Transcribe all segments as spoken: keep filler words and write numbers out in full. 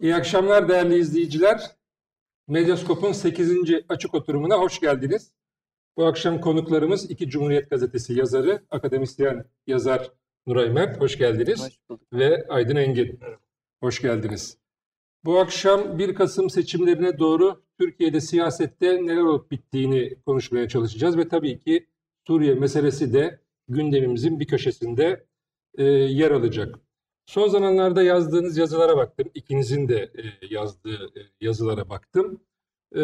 İyi akşamlar değerli izleyiciler. Medyaskop'un sekizinci açık oturumuna hoş geldiniz. Bu akşam konuklarımız iki Cumhuriyet Gazetesi yazarı, akademisyen yazar Nuray Mert, hoş geldiniz. Hoş bulduk. Ve Aydın Engin, hoş geldiniz. Bu akşam bir Kasım seçimlerine doğru Türkiye'de siyasette neler olup bittiğini konuşmaya çalışacağız. Ve tabii ki Suriye meselesi de gündemimizin bir köşesinde e, yer alacak. Son zamanlarda yazdığınız yazılara baktım. İkinizin de e, yazdığı e, yazılara baktım. E,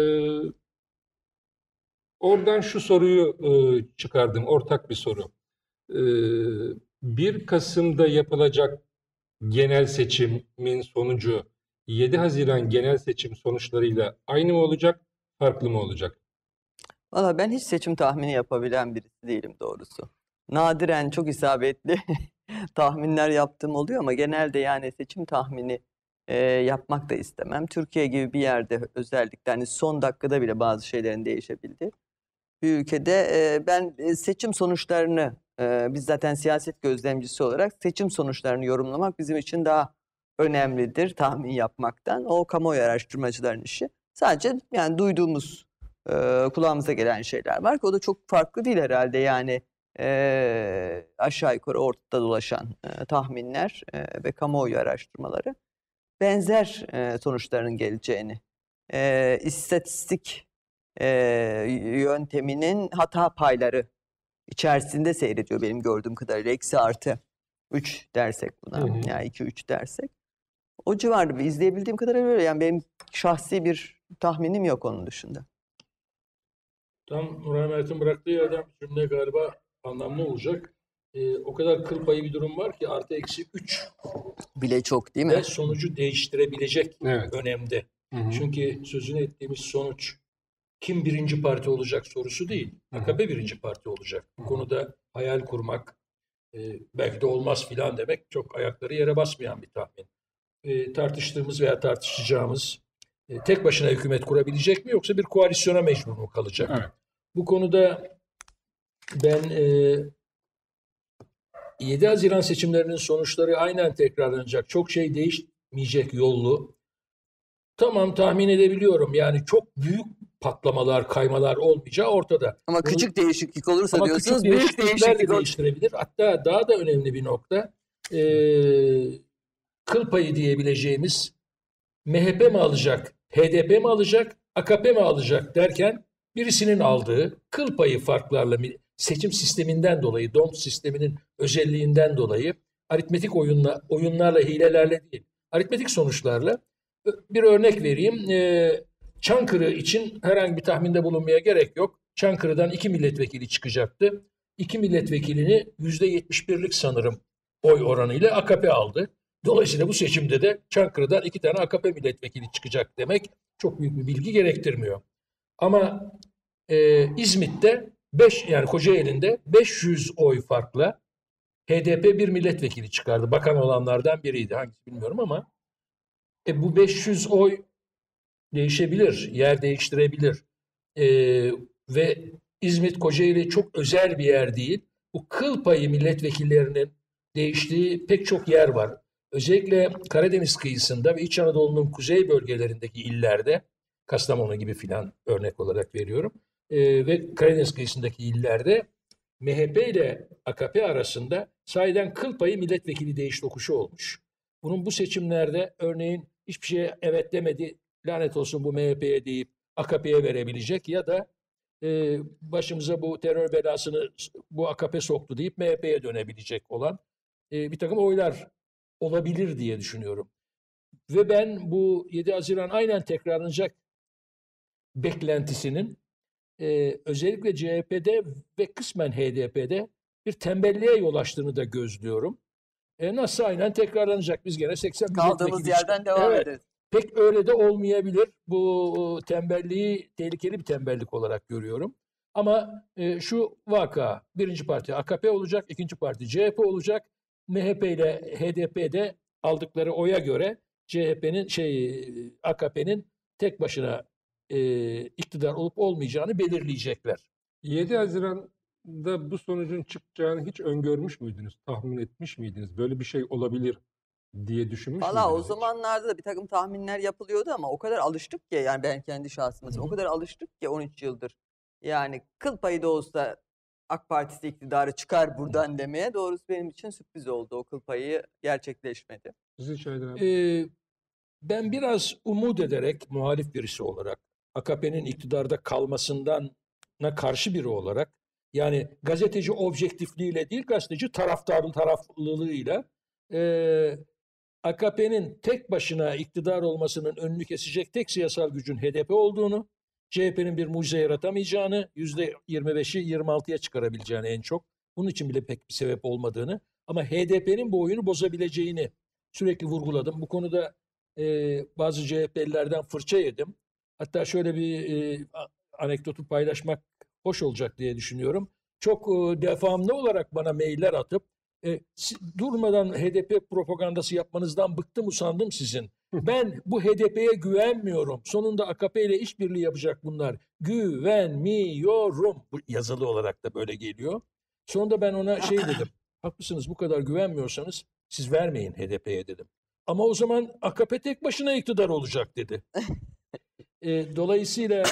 oradan şu soruyu e, çıkardım, ortak bir soru. E, bir Kasım'da yapılacak genel seçimin sonucu yedi Haziran genel seçim sonuçlarıyla aynı mı olacak, farklı mı olacak? Valla ben hiç seçim tahmini yapabilen birisi değilim doğrusu. Nadiren çok isabetli tahminler yaptığım oluyor ama genelde yani seçim tahmini e, yapmak da istemem. Türkiye gibi bir yerde özellikle hani son dakikada bile bazı şeylerin değişebildiği bir ülkede e, ben e, seçim sonuçlarını e, biz zaten siyaset gözlemcisi olarak seçim sonuçlarını yorumlamak bizim için daha önemlidir tahmin yapmaktan. O kamuoyu araştırmacıların işi. Sadece yani duyduğumuz e, kulağımıza gelen şeyler var ki o da çok farklı değil herhalde yani e, aşağı yukarı ortada dolaşan e, tahminler e, ve kamuoyu araştırmaları benzer e, sonuçların geleceğini e, istatistik e, yönteminin hata payları içerisinde seyrediyor benim gördüğüm kadarıyla. Eksi artı üç dersek buna, Hı hı. yani iki üç dersek. O civarda bir izleyebildiğim kadarıyla öyle. Yani benim şahsi bir tahminim yok onun dışında. Tam Nuray Mert'in bıraktığı yerden bir cümle galiba anlamlı olacak. Ee, o kadar kıl payı bir durum var ki artı eksi üç Bile çok değil mi? ve sonucu değiştirebilecek Evet. önemde. Hı hı. Çünkü sözünü ettiğimiz sonuç kim birinci parti olacak sorusu değil. Hı hı. A K P birinci parti olacak. Bu konuda hayal kurmak, e, belki de olmaz filan demek çok ayakları yere basmayan bir tahmin. E, tartıştığımız veya tartışacağımız e, tek başına hükümet kurabilecek mi yoksa bir koalisyona mecbur mu kalacak? Evet. Bu konuda ben e, yedi Haziran seçimlerinin sonuçları aynen tekrarlanacak, çok şey değişmeyecek yollu. Tamam, tahmin edebiliyorum. Yani çok büyük patlamalar, kaymalar olmayacağı ortada. Ama Bunun- küçük değişiklik olursa ama diyorsunuz küçük büyük değişiklikler değişiklik de olur. değiştirebilir. Hatta daha da önemli bir nokta, e, kıl payı diyebileceğimiz M H P mi alacak, H D P mi alacak, A K P mi alacak derken birisinin aldığı kıl payı farklarla seçim sisteminden dolayı, D O M sisteminin özelliğinden dolayı aritmetik oyunla, oyunlarla, hilelerle değil, aritmetik sonuçlarla bir örnek vereyim. Ee, Çankırı için herhangi bir tahminde bulunmaya gerek yok. Çankırı'dan iki milletvekili çıkacaktı. İki milletvekilini yüzde yetmiş birlik sanırım oy oranıyla A K P aldı. Dolayısıyla bu seçimde de Çankırı'dan iki tane A K P milletvekili çıkacak demek çok büyük bir bilgi gerektirmiyor. Ama e, İzmit'te beş, yani Kocaeli'nde beş yüz oy farkla H D P bir milletvekili çıkardı. Bakan olanlardan biriydi. Hangisi bilmiyorum ama e, bu beş yüz oy değişebilir, yer değiştirebilir. E, ve İzmit, Kocaeli çok özel bir yer değil. Bu kıl payı milletvekillerinin değiştiği pek çok yer var. Özellikle Karadeniz kıyısında ve İç Anadolu'nun kuzey bölgelerindeki illerde, Kastamonu gibi filan örnek olarak veriyorum, e, ve Karadeniz kıyısındaki illerde M H P ile A K P arasında sahiden kıl payı milletvekili değiş tokuşu olmuş. Bunun bu seçimlerde örneğin hiçbir şeye evet demedi, lanet olsun bu M H P'ye deyip A K P'ye verebilecek ya da e, başımıza bu terör belasını bu A K P soktu deyip M H P'ye dönebilecek olan e, bir takım oylar olabilir diye düşünüyorum. Ve ben bu yedi Haziran aynen tekrarlanacak beklentisinin e, özellikle C H P'de ve kısmen H D P'de bir tembelliğe yol açtığını da gözlüyorum. E, nasıl aynen tekrarlanacak? Biz gene seksen Kaldığımız milletvekili yerden çıkar- devam Evet. ederiz. Pek öyle de olmayabilir. Bu tembelliği tehlikeli bir tembellik olarak görüyorum. Ama e, şu vaka, birinci parti A K P olacak, ikinci parti C H P olacak. M H P ile H D P'de aldıkları oya göre C H P'nin şey A K P'nin tek başına e, iktidar olup olmayacağını belirleyecekler. yedi Haziran'da bu sonucun çıkacağını hiç öngörmüş müydünüz? Tahmin etmiş miydiniz? Böyle bir şey olabilir diye düşünmüş Valla o müydünüz hiç? zamanlarda da bir takım tahminler yapılıyordu ama o kadar alıştık ki, yani ben kendi şahsıma Hı hı. o kadar alıştık ki on üç yıldır. Yani kıl payı da olsa AK Partisi iktidarı çıkar buradan demeye, doğrusu benim için sürpriz oldu. O kıl payı gerçekleşmedi. Sizin Şahin abi. Ee, ben biraz umut ederek muhalif birisi olarak A K P'nin iktidarda kalmasından karşı biri olarak, yani gazeteci objektifliğiyle değil, gazeteci taraftarlı taraflılığıyla e, A K P'nin tek başına iktidar olmasının önünü kesecek tek siyasal gücün H D P olduğunu, C H P'nin bir mucize yaratamayacağını, yüzde yirmi beşi yirmi altıya çıkarabileceğini en çok, bunun için bile pek bir sebep olmadığını ama H D P'nin bu oyunu bozabileceğini sürekli vurguladım. Bu konuda e, bazı C H P'lilerden fırça yedim. Hatta şöyle bir e, anekdotu paylaşmak hoş olacak diye düşünüyorum. Çok e, devamlı olarak bana mailler atıp e, durmadan H D P propagandası yapmanızdan bıktım usandım sizin. Ben bu H D P'ye güvenmiyorum. Sonunda A K P ile işbirliği yapacak bunlar. Güvenmiyorum. Bu yazılı olarak da böyle geliyor. Sonunda ben ona şey dedim. Haklısınız, bu kadar güvenmiyorsanız siz vermeyin H D P'ye dedim. Ama o zaman A K P tek başına iktidar olacak dedi. E, dolayısıyla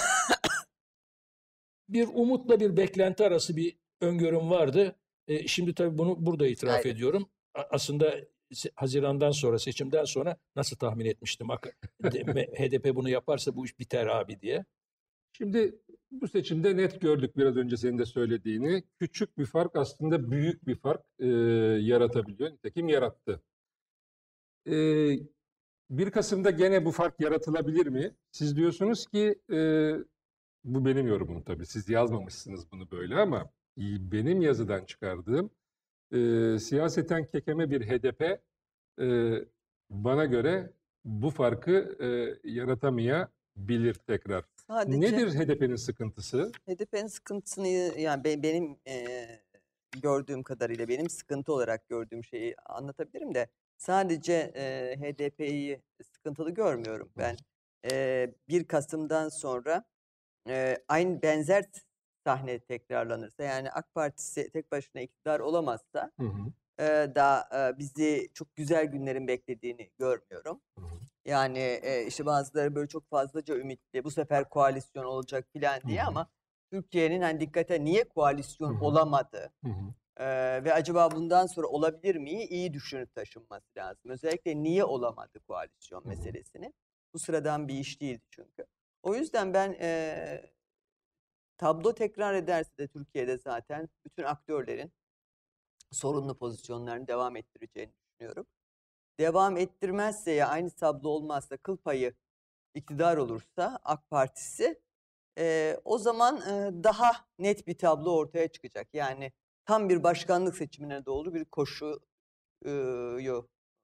bir umutla bir beklenti arası bir öngörüm vardı. E, şimdi tabii bunu burada itiraf Aynen. ediyorum. A- aslında Haziran'dan sonra, seçimden sonra nasıl tahmin etmiştim? Ak- de- H D P bunu yaparsa bu iş biter abi diye. Şimdi bu seçimde net gördük biraz önce senin de söylediğini. Küçük bir fark aslında büyük bir fark e, yaratabiliyor. Nitekim yarattı. E, bir Kasım'da gene bu fark yaratılabilir mi? Siz diyorsunuz ki e, bu benim yorumum tabii. Siz yazmamışsınız bunu böyle ama benim yazıdan çıkardığım e, siyaseten kekeme bir H D P e, bana göre bu farkı e, yaratamayabilir tekrar. Sadece Nedir H D P'nin sıkıntısı? H D P'nin sıkıntısını, yani be- benim eee, gördüğüm kadarıyla, benim sıkıntı olarak gördüğüm şeyi anlatabilirim de sadece eee, H D P'yi sıkıntılı görmüyorum. Ben eee bir Kasım'dan sonra eee, aynı benzer sahne tekrarlanırsa, yani AK Parti tek başına iktidar olamazsa Hı hı, eee, da eee, bizi çok güzel günlerin beklediğini görmüyorum. hı hı, Yani e, işte bazıları böyle çok fazlaca ümitli, bu sefer koalisyon olacak filan hı diye, hı, ama Türkiye'nin hani dikkate niye hı koalisyon hı, olamadı hı hı, e, ve acaba bundan sonra olabilir mi, iyi düşünüp taşınması lazım. Özellikle niye olamadı koalisyon hı hı. meselesini. Bu sıradan bir iş değildi çünkü. O yüzden ben e, tablo tekrar ederse de Türkiye'de zaten bütün aktörlerin sorunlu pozisyonlarını devam ettireceğini düşünüyorum. Devam ettirmezse, ya aynı tablo olmazsa, kıl payı iktidar olursa AK Partisi, eee, o zaman eee, daha net bir tablo ortaya çıkacak. Yani tam bir başkanlık seçimine doğru bir koşuyu eee,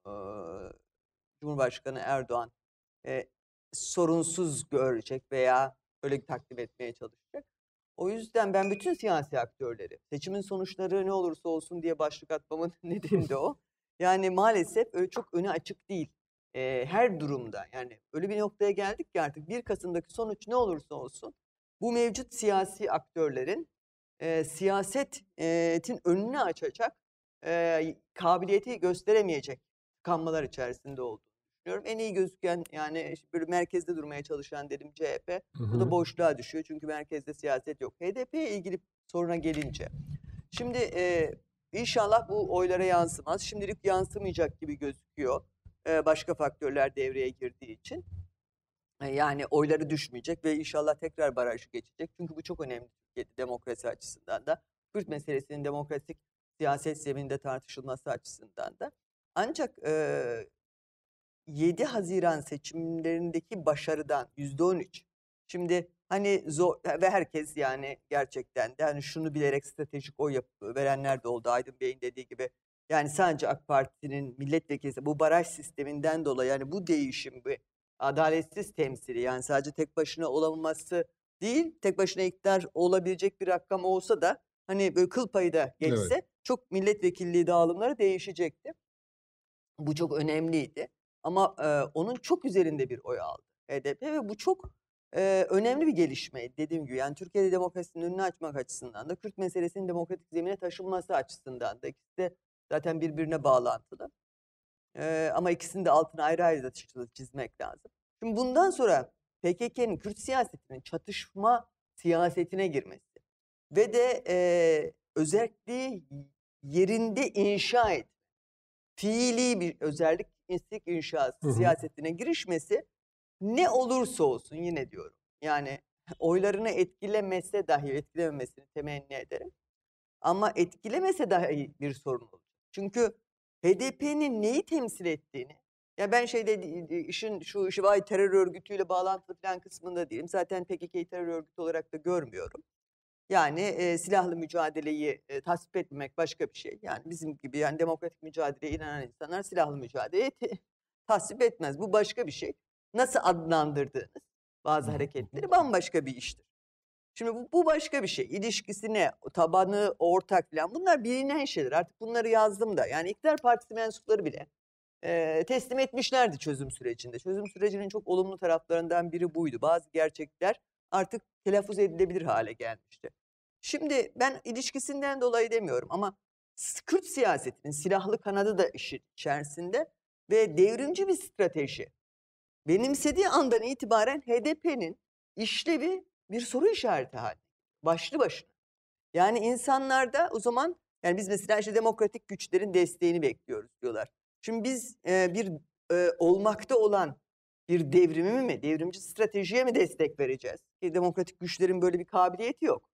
Cumhurbaşkanı Erdoğan eee, sorunsuz görecek veya öyle takdim etmeye çalışacak. O yüzden ben bütün siyasi aktörleri, seçimin sonuçları ne olursa olsun diye başlık atmamın nedeni de o. Yani maalesef öyle çok önü açık değil. Eee, her durumda, yani öyle bir noktaya geldik ki artık bir Kasım'daki sonuç ne olursa olsun bu mevcut siyasi aktörlerin eee, siyasetin önünü açacak eee, kabiliyeti gösteremeyecek tıkanmalar içerisinde olduğunu düşünüyorum. En iyi gözüken, yani işte böyle merkezde durmaya çalışan dedim C H P. Hı Bu da hı. boşluğa düşüyor çünkü merkezde siyaset yok. H D P'ye ilgili soruna gelince, şimdi e, inşallah bu oylara yansımaz. Şimdilik yansımayacak gibi gözüküyor. E, başka faktörler devreye girdiği için. E, yani oyları düşmeyecek ve inşallah tekrar barajı geçecek. Çünkü bu çok önemli Türkiye'de demokrasi açısından da. Kürt meselesinin demokratik siyaset zemininde tartışılması açısından da. Ancak e, yedi Haziran seçimlerindeki başarıdan yüzde on üç. Şimdi hani zor ve herkes, yani gerçekten de hani şunu bilerek stratejik oy yap verenler de oldu. Aydın Bey'in dediği gibi, yani sadece AK Parti'nin milletvekili bu baraj sisteminden dolayı, yani bu değişim, bu adaletsiz temsili, yani sadece tek başına olamaması değil, tek başına iktidar olabilecek bir rakam olsa da hani böyle kıl payı da geçse Evet. çok milletvekilliği dağılımları değişecekti. Bu çok önemliydi. Ama e, onun çok üzerinde bir oy aldı H D P ve bu çok e, önemli bir gelişmeydi dediğim gibi. Yani Türkiye'de demokrasinin önünü açmak açısından da, Kürt meselesinin demokratik zemine taşınması açısından da, ikisi de zaten birbirine bağlantılı. Ee, ama ikisini de altına ayrı ayrı da çizmek lazım. Şimdi bundan sonra P K K'nın Kürt siyasetinin çatışma siyasetine girmesi ve de e, özelliği yerinde inşa et, fiili bir özellik istik inşası Hı hı. siyasetine girişmesi ne olursa olsun yine diyorum. Yani oylarını etkilemese dahi etkilememesini temenni ederim. Ama etkilemese dahi bir sorun olacak. Çünkü H D P'nin neyi temsil ettiğini, ya ben şeyde işin şu işi vay terör örgütüyle bağlantılı falan kısmında değilim. Zaten P K K'yı terör örgütü olarak da görmüyorum. Yani e, silahlı mücadeleyi e, tasvip etmemek başka bir şey. Yani bizim gibi yani demokratik mücadeleye inanan insanlar silahlı mücadeleyi te- tasvip etmez. Bu başka bir şey. Nasıl adlandırdığınız bazı hareketleri bambaşka bir iştir. Şimdi bu, bu başka bir şey. İlişkisine, tabanı, ortak falan bunlar bilinen şeyler. Artık bunları yazdım da. Yani iktidar partisi mensupları bile e, teslim etmişlerdi çözüm sürecinde. Çözüm sürecinin çok olumlu taraflarından biri buydu. Bazı gerçekler artık telaffuz edilebilir hale gelmişti. Şimdi ben ilişkisinden dolayı demiyorum ama Kürt siyasetinin silahlı kanadı da işin içerisinde ve devrimci bir strateji benimsediği andan itibaren H D P'nin işlevi bir soru işareti haline. Başlı başına. Yani insanlarda o zaman yani biz mesela işte demokratik güçlerin desteğini bekliyoruz diyorlar. Şimdi biz e, bir e, olmakta olan bir devrimi mi, devrimci stratejiye mi destek vereceğiz? Ki demokratik güçlerin böyle bir kabiliyeti yok.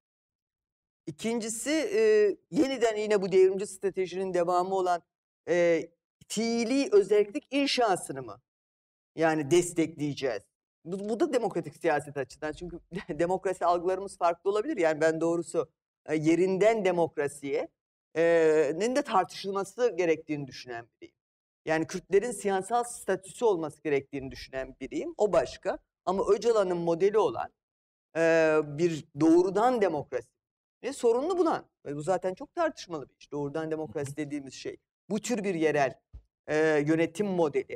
İkincisi e, yeniden yine bu devrimci stratejinin devamı olan e, fiili özellik inşasını mı? Yani destekleyeceğiz. Bu, bu da demokratik siyaset açıdan. Çünkü demokrasi algılarımız farklı olabilir. Yani ben doğrusu e, yerinden demokrasiye e, nin de tartışılması gerektiğini düşünen biriyim. Yani Kürtlerin siyasal statüsü olması gerektiğini düşünen biriyim. O başka. Ama Öcalan'ın modeli olan e, bir doğrudan demokrasi ve sorunlu bulan. Ve bu zaten çok tartışmalı bir iş. Doğrudan demokrasi dediğimiz şey. Bu tür bir yerel e, yönetim modeli.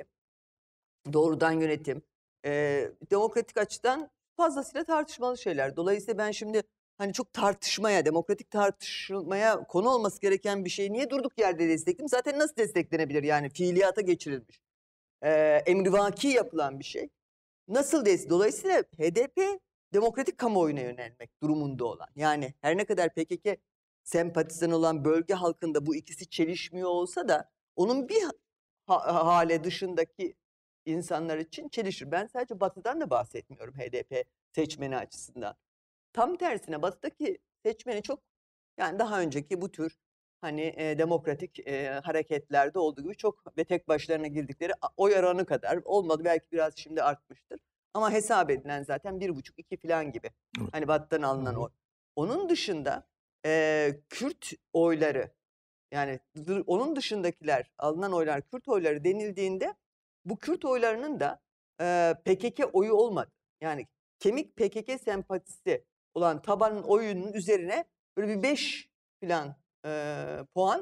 Doğrudan yönetim, eee, demokratik açıdan fazlasıyla tartışmalı şeyler. Dolayısıyla ben şimdi hani çok tartışmaya, demokratik tartışılmaya konu olması gereken bir şeyi niye durduk yerde destekleyeyim? Zaten nasıl desteklenebilir yani fiiliyata geçirilmiş, eee emrivaki yapılan bir şey. Nasıl des? Dolayısıyla H D P demokratik kamuoyuna yönelmek durumunda olan. Yani her ne kadar P K K sempatizanı olan bölge halkında bu ikisi çelişmiyor olsa da onun bir ha- hale dışındaki insanlar için çelişir. Ben sadece Batı'dan da bahsetmiyorum H D P seçmeni açısından. Tam tersine Batı'daki seçmeni çok yani daha önceki bu tür hani e, demokratik e, hareketlerde olduğu gibi çok ve tek başlarına girdikleri a- oy oranı kadar olmadı. Belki biraz şimdi artmıştır. Ama hesap edilen zaten bir buçuk iki falan gibi. Evet. Hani Batı'dan Hı alınan hı. oy. Onun dışında e, Kürt oyları yani dı- onun dışındakiler alınan oylar Kürt oyları denildiğinde bu Kürt oylarının da e, P K K oyu olmadı. Yani kemik P K K sempatisi olan tabanın oyunun üzerine böyle bir beş falan e, puan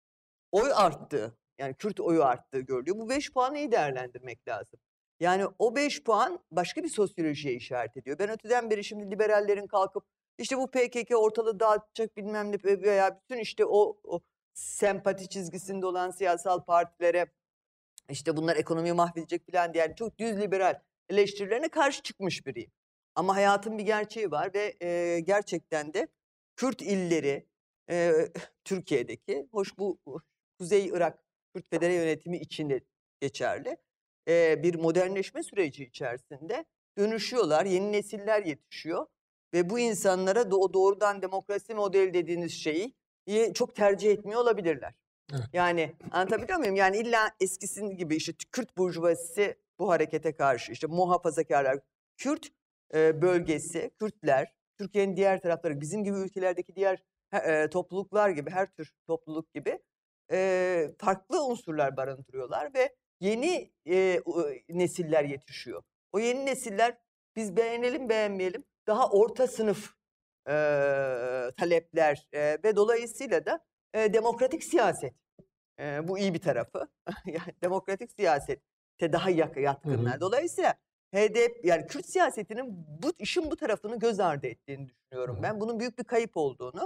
oy arttı. Yani Kürt oyu arttığı görülüyor. Bu beş puanı iyi değerlendirmek lazım. Yani o beş puan başka bir sosyolojiye işaret ediyor. Ben öteden beri şimdi liberallerin kalkıp işte bu P K K ortalığı dağıtacak bilmem ne veya bütün işte o, o sempati çizgisinde olan siyasal partilere işte bunlar ekonomiyi mahvedecek falan diye yani çok düz liberal eleştirilerine karşı çıkmış biriyim. Ama hayatın bir gerçeği var ve e, gerçekten de Kürt illeri e, Türkiye'deki, hoş bu Kuzey Irak Kürt Federe yönetimi içinde geçerli e, bir modernleşme süreci içerisinde dönüşüyorlar, yeni nesiller yetişiyor ve bu insanlara do- o doğrudan demokrasi modeli dediğiniz şeyi çok tercih etmiyor olabilirler. Evet. Yani anlatabiliyor muyum? Yani illa eskisinin gibi işte Kürt burjuvazisi bu harekete karşı işte muhafazakarlar, Kürt e, bölgesi, Kürtler, Türkiye'nin diğer tarafları, bizim gibi ülkelerdeki diğer e, topluluklar gibi, her tür topluluk gibi e, farklı unsurlar barındırıyorlar ve yeni e, nesiller yetişiyor. O yeni nesiller biz beğenelim beğenmeyelim daha orta sınıf e, talepler e, ve dolayısıyla da e, demokratik siyaset. E, bu iyi bir tarafı. Yani demokratik siyasete daha yak- Hı hı. yatkınlar. Dolayısıyla H D P yani Kürt siyasetinin bu işin bu tarafını göz ardı ettiğini Hı düşünüyorum hı. ben. Bunun büyük bir kayıp olduğunu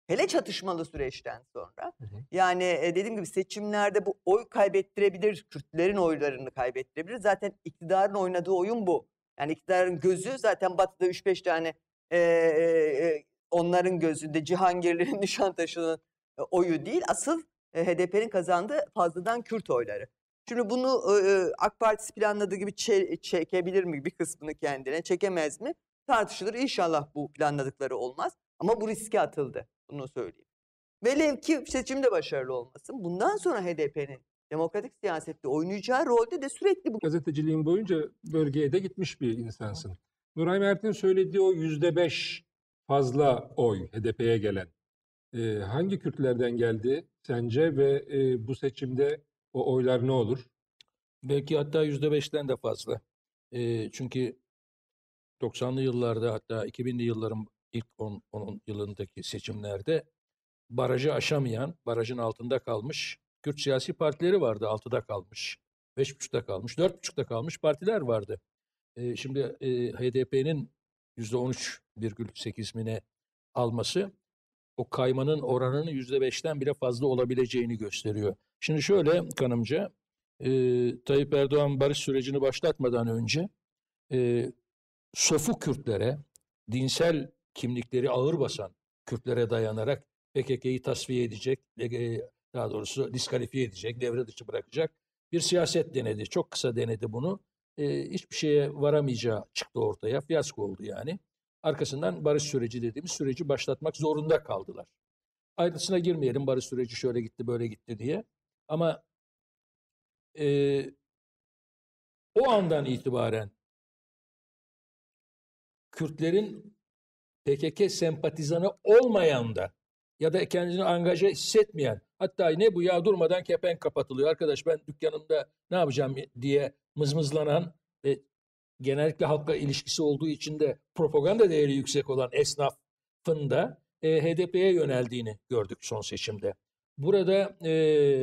Hele çatışmalı süreçten sonra. Hı hı. Yani e, dediğim gibi seçimlerde bu oy kaybettirebilir, Kürtlerin oylarını kaybettirebilir. Zaten iktidarın oynadığı oyun bu. Yani iktidarın gözü zaten Batı'da üç beş tane e, e, onların gözünde Cihangirli'nin, Nişantaşı'nın e, oyu değil. Asıl e, H D P'nin kazandığı fazladan Kürt oyları. Şimdi bunu e, AK Partisi planladığı gibi çe- çekebilir mi bir kısmını kendine, çekemez mi? Tartışılır. İnşallah bu planladıkları olmaz. Ama bu riske atıldı. Bunu söyleyeyim. Velev ki seçimde başarılı olmasın. Bundan sonra H D P'nin demokratik siyasette oynayacağı rolde de sürekli bu. Gazeteciliğin boyunca bölgeye de gitmiş bir insansın. Nuray Mert'in söylediği o yüzde beş fazla oy H D P'ye gelen e, hangi Kürtlerden geldi sence ve e, bu seçimde o oylar ne olur? Belki hatta yüzde beşten de fazla. Ee, çünkü doksanlı yıllarda hatta iki binli yılların ilk on yılındaki seçimlerde barajı aşamayan, barajın altında kalmış Kürt siyasi partileri vardı. Altıda kalmış, beş buçukta kalmış, dört buçukta kalmış partiler vardı. Ee, şimdi e, H D P'nin yüzde on üç virgül sekiz mine alması o kaymanın oranının yüzde beşten bile fazla olabileceğini gösteriyor. Şimdi şöyle kanımca e, Tayyip Erdoğan barış sürecini başlatmadan önce e, sofu Kürtlere, dinsel kimlikleri ağır basan Kürtlere dayanarak P K K'yı tasfiye edecek, e, daha doğrusu diskalifiye edecek, devre dışı bırakacak bir siyaset denedi. Çok kısa denedi bunu. E, hiçbir şeye varamayacağı çıktı ortaya. Fiyasko oldu yani. Arkasından barış süreci dediğimiz süreci başlatmak zorunda kaldılar. Ayrıntısına girmeyelim barış süreci şöyle gitti böyle gitti diye. Ama e, o andan itibaren Kürtlerin P K K sempatizanı olmayan da ya da kendini angaja hissetmeyen, hatta ne bu ya durmadan kepenk kapatılıyor arkadaş ben dükkanımda ne yapacağım diye mızmızlanan ve genellikle halkla ilişkisi olduğu için de propaganda değeri yüksek olan esnafın da e, H D P'ye yöneldiğini gördük son seçimde. Burada e,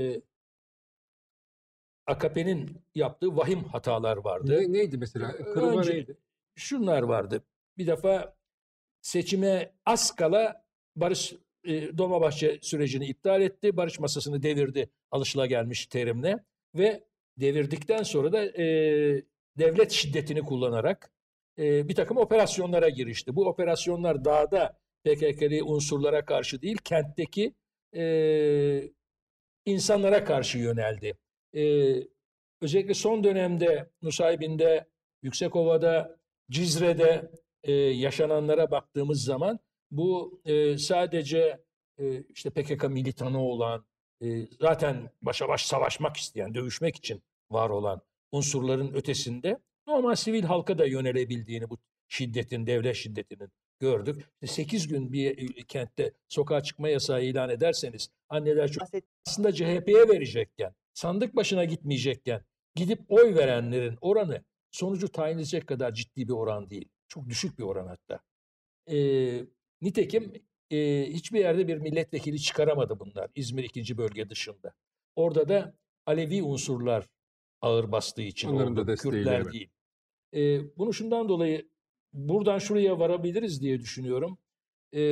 A K P'nin yaptığı vahim hatalar vardı. Ne, neydi mesela? Kırılma Önce neydi? şunlar vardı. Bir defa seçime az kala Barış e, Dolmabahçe sürecini iptal etti. Barış masasını devirdi alışılagelmiş terimle ve devirdikten sonra da e, devlet şiddetini kullanarak e, bir takım operasyonlara girişti. Bu operasyonlar dağda P K K'li unsurlara karşı değil, kentteki e, insanlara karşı yöneldi. E, özellikle son dönemde Nusaybin'de, Yüksekova'da, Cizre'de e, yaşananlara baktığımız zaman bu e, sadece e, işte P K K militanı olan, e, zaten başa baş savaşmak isteyen, dövüşmek için var olan unsurların ötesinde normal sivil halka da yönelebildiğini bu şiddetin, devlet şiddetinin gördük. sekiz gün bir kentte sokağa çıkma yasağı ilan ederseniz anneler çok aslında C H P'ye verecekken, sandık başına gitmeyecekken gidip oy verenlerin oranı sonucu tayin edecek kadar ciddi bir oran değil. Çok düşük bir oran hatta. E, nitekim e, hiçbir yerde bir milletvekili çıkaramadı bunlar İzmir ikinci bölge dışında. Orada da Alevi unsurlar ağır bastığı için Onların da oldu. desteğiyle, Kürtler evet. değil. E, bunu şundan dolayı buradan şuraya varabiliriz diye düşünüyorum. E,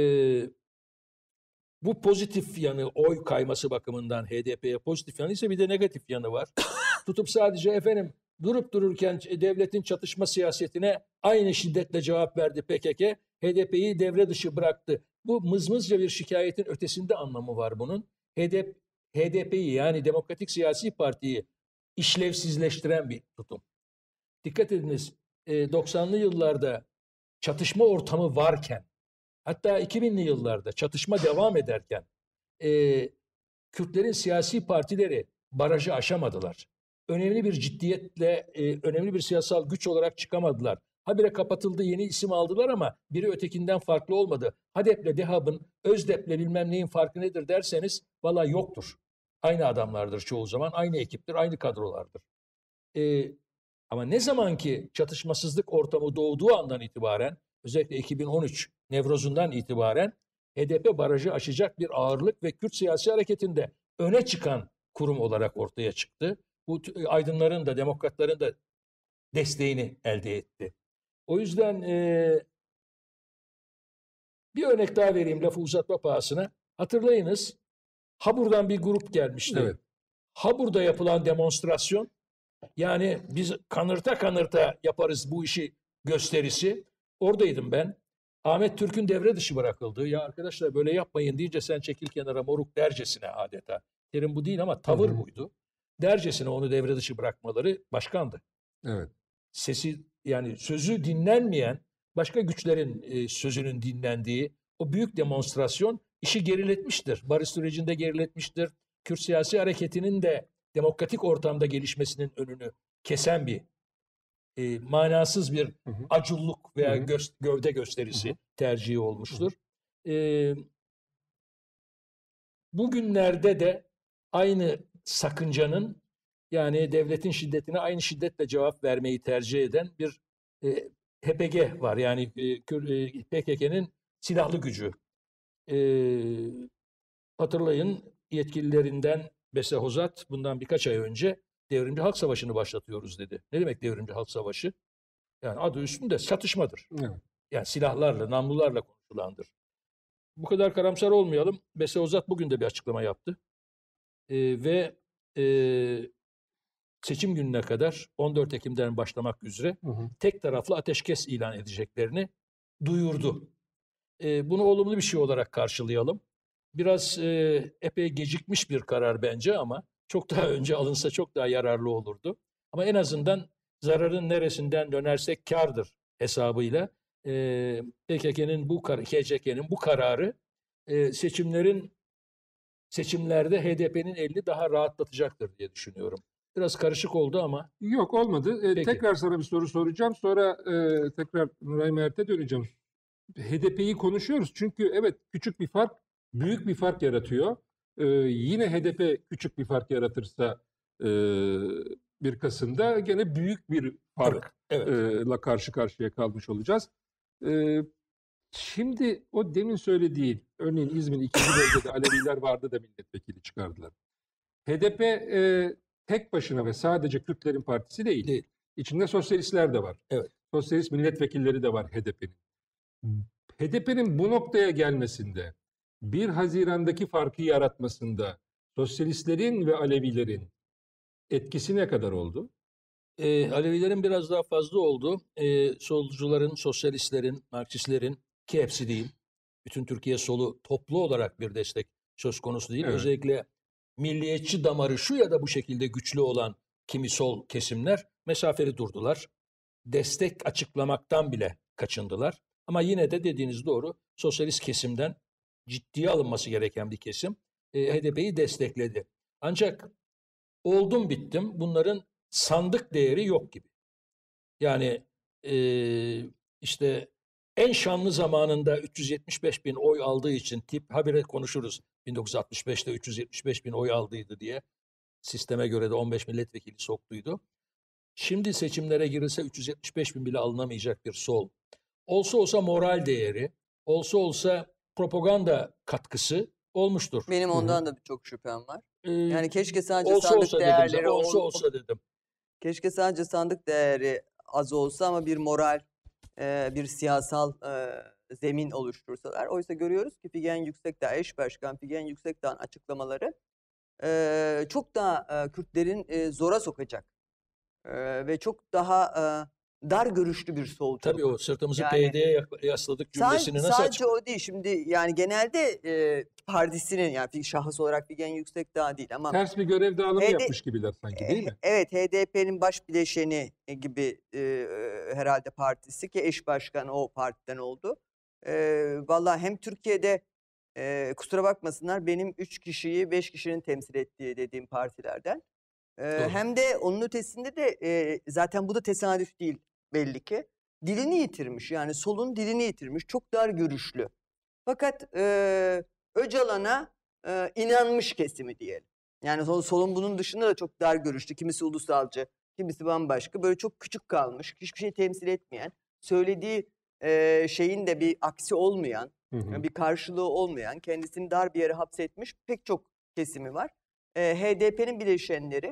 bu pozitif yanı oy kayması bakımından H D P'ye pozitif yanı ise bir de negatif yanı var. Tutup sadece efendim durup dururken devletin çatışma siyasetine aynı şiddetle cevap verdi P K K. H D P'yi devre dışı bıraktı. Bu mızmızca bir şikayetin ötesinde anlamı var bunun. H D P'yi yani Demokratik Siyasi Parti'yi işlevsizleştiren bir tutum. Dikkat ediniz doksanlı yıllarda çatışma ortamı varken hatta iki binli yıllarda çatışma devam ederken e, Kürtlerin siyasi partileri barajı aşamadılar. Önemli bir ciddiyetle, e, önemli bir siyasal güç olarak çıkamadılar. Habire kapatıldı, yeni isim aldılar ama biri ötekinden farklı olmadı. HADEP'le DEHAB'ın, ÖZDEP'le bilmem neyin farkı nedir derseniz valla yoktur. Aynı adamlardır çoğu zaman, aynı ekiptir, aynı kadrolardır. E, ama ne zaman ki çatışmasızlık ortamı doğduğu andan itibaren, özellikle iki bin on üç Nevroz'undan itibaren H D P barajı aşacak bir ağırlık ve Kürt siyasi hareketinde öne çıkan kurum olarak ortaya çıktı. Bu aydınların da demokratların da desteğini elde etti. O yüzden e, bir örnek daha vereyim lafı uzatma pahasına. Hatırlayınız, Habur'dan bir grup gelmişti. Evet. Habur'da yapılan demonstrasyon, yani biz kanırta kanırta yaparız bu işi gösterisi. Oradaydım ben. Ahmet Türk'ün devre dışı bırakıldığı, ya arkadaşlar böyle yapmayın deyince sen çekil kenara moruk dercesine adeta. Terim bu değil ama tavır Hı hı. buydu. Dercesine onu devre dışı bırakmaları başkandı. Evet. Sesi, yani sözü dinlenmeyen başka güçlerin e, sözünün dinlendiği o büyük demonstrasyon işi geriletmiştir. Barış sürecinde geriletmiştir. Kürt siyasi hareketinin de demokratik ortamda gelişmesinin önünü kesen bir e, manasız bir Hı hı. aculluk veya Hı hı. göz- gövde gösterisi Hı hı. tercihi olmuştur. E, bugünlerde de aynı sakıncanın, yani devletin şiddetine aynı şiddetle cevap vermeyi tercih eden bir e, H P G var. Yani e, Kür- e, P K K'nin silahlı gücü. E, hatırlayın, yetkililerinden Bese Hozat bundan birkaç ay önce Devrimci Halk Savaşı'nı başlatıyoruz dedi. Ne demek Devrimci Halk Savaşı? Yani adı üstünde çatışmadır. Evet. Yani silahlarla, namlularla konuşulandır. Bu kadar karamsar olmayalım. Bese Hozat bugün de bir açıklama yaptı. E, ve e, seçim gününe kadar on dört Ekim'den başlamak üzere Hı hı. tek taraflı ateşkes ilan edeceklerini duyurdu. E, bunu olumlu bir şey olarak karşılayalım. Biraz e, epey gecikmiş bir karar bence ama çok daha önce alınsa çok daha yararlı olurdu. Ama en azından zararın neresinden dönersek kârdır hesabıyla e, P K K'nin bu K C K'nin bu kararı e, seçimlerin seçimlerde H D P'nin elini daha rahatlatacaktır diye düşünüyorum. Biraz karışık oldu ama Yok olmadı. E, peki. tekrar sana bir soru soracağım. Sonra e, tekrar Nuray Mert'e döneceğim. H D P'yi konuşuyoruz. Çünkü evet küçük bir fark büyük bir fark yaratıyor. E, yine H D P küçük bir fark yaratırsa e, bir Kasım'da gene büyük bir Evet, farkla evet. karşı karşıya kalmış olacağız. E, şimdi o demin söylediğin, örneğin İzmir'in ikinci bölgede Aleviler vardı da milletvekili çıkardılar. H D P e, tek başına ve sadece Kürtlerin partisi değil. Değil. İçinde sosyalistler de var. Evet. Sosyalist milletvekilleri de var H D P'nin. H D P'nin bu noktaya gelmesinde, bir Haziran'daki farkı yaratmasında sosyalistlerin ve Alevilerin etkisi ne kadar oldu? E, Alevilerin biraz daha fazla oldu. E, solcuların, sosyalistlerin, Marksistlerin, ki hepsi değil, bütün Türkiye solu toplu olarak bir destek söz konusu değil. Evet. Özellikle milliyetçi damarı şu ya da bu şekilde güçlü olan kimi sol kesimler mesafeli durdular. Destek açıklamaktan bile kaçındılar. Ama yine de dediğiniz doğru, sosyalist kesimden ciddiye alınması gereken bir kesim e, H D P'yi destekledi. Ancak oldum bittim bunların sandık değeri yok gibi. Yani e, işte en şanlı zamanında üç yüz yetmiş beş bin oy aldığı için tip habire konuşuruz. bin dokuz yüz altmış beşte üç yüz yetmiş beş bin oy aldıydı diye. Sisteme göre de on beş milletvekili soktuydu. Şimdi seçimlere girilse üç yüz yetmiş beş bin bile alınamayacak bir sol. Olsa olsa moral değeri, olsa olsa propaganda katkısı olmuştur. Benim Hı hı. ondan da çok şüphem var. Ee, Yani keşke sadece olsa sandık olsa dedim değerleri zaten, olsa ol- olsa dedim. keşke sadece sandık değeri az olsa ama bir moral, e, bir siyasal e, zemin oluştursalar. Oysa görüyoruz ki Figen Yüksekdağ, eş başkan Figen Yüksekdağ'ın açıklamaları e, çok daha e, Kürtlerin e, zora sokacak e, ve çok daha e, dar görüşlü bir solculuk. Tabii o sırtımızı Yani- P Y D'ye yasladık cümlesini Sadece, nasıl sadece açıklar? o değil. Şimdi yani genelde e, partisinin, yani şahıs olarak Figen Yüksekdağ değil ama Ters bir görev dağılımı H D yapmış gibiler sanki değil mi? evet, H D P'nin baş bileşeni gibi e, herhalde partisi, ki eş başkanı o partiden oldu. E, Vallahi hem Türkiye'de e, kusura bakmasınlar, benim üç kişiyi beş kişinin temsil ettiği dediğim partilerden. E, Doğru. hem de onun ötesinde de e, zaten bu da tesadüf değil belli ki. Dilini yitirmiş, yani solun dilini yitirmiş, çok dar görüşlü. Fakat e, Öcalan'a e, inanmış kesimi diyelim. Yani sol, solun bunun dışında da çok dar görüşlü. Kimisi ulusalcı, kimisi bambaşka. Böyle çok küçük kalmış, hiçbir şey temsil etmeyen, söylediği e, şeyin de bir aksi olmayan, Hı hı. bir karşılığı olmayan, kendisini dar bir yere hapsetmiş pek çok kesimi var. E, H D P'nin bileşenleri,